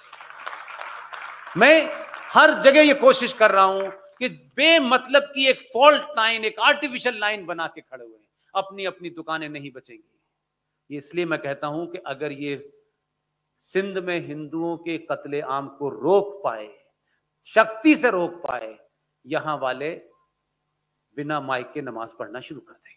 मैं हर जगह ये कोशिश कर रहा हूं कि बेमतलब की एक फॉल्ट लाइन, एक आर्टिफिशियल लाइन बना के खड़े हुए हैं। अपनी अपनी दुकानें नहीं बचेंगी। इसलिए मैं कहता हूं कि अगर ये सिंध में हिंदुओं के कत्ले आम को रोक पाए, शक्ति से रोक पाए, यहां वाले बिना माइक के नमाज पढ़ना शुरू कर देंगे।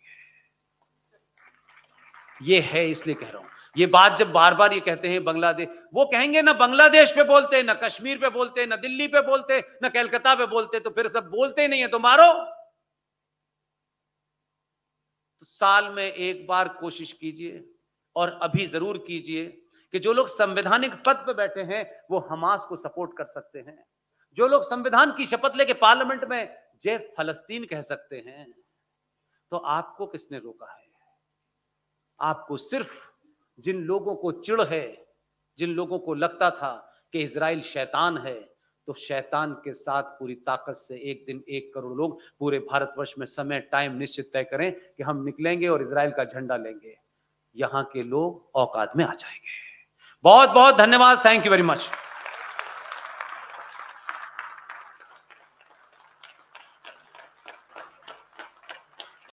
ये है, इसलिए कह रहा हूं। ये बात जब बार बार ये कहते हैं बांग्लादेश, वो कहेंगे ना बांग्लादेश पे बोलते, ना कश्मीर पे बोलते, ना दिल्ली पे बोलते, ना कलकत्ता पे बोलते, तो फिर सब बोलते ही नहीं है तो मारो। तो साल में एक बार कोशिश कीजिए, और अभी जरूर कीजिए, कि जो लोग संवैधानिक पद पे बैठे हैं वो हमास को सपोर्ट कर सकते हैं। जो लोग संविधान की शपथ लेके पार्लियामेंट में जय फलस्तीन कह सकते हैं, तो आपको किसने रोका है? आपको सिर्फ जिन लोगों को चिढ़ है, जिन लोगों को लगता था कि इजराइल शैतान है, तो शैतान के साथ पूरी ताकत से एक दिन 1 करोड़ लोग पूरे भारतवर्ष में समय टाइम निश्चित तय करें कि हम निकलेंगे और इजराइल का झंडा लेंगे। यहां के लोग औकात में आ जाएंगे। बहुत बहुत धन्यवाद। Thank you very much.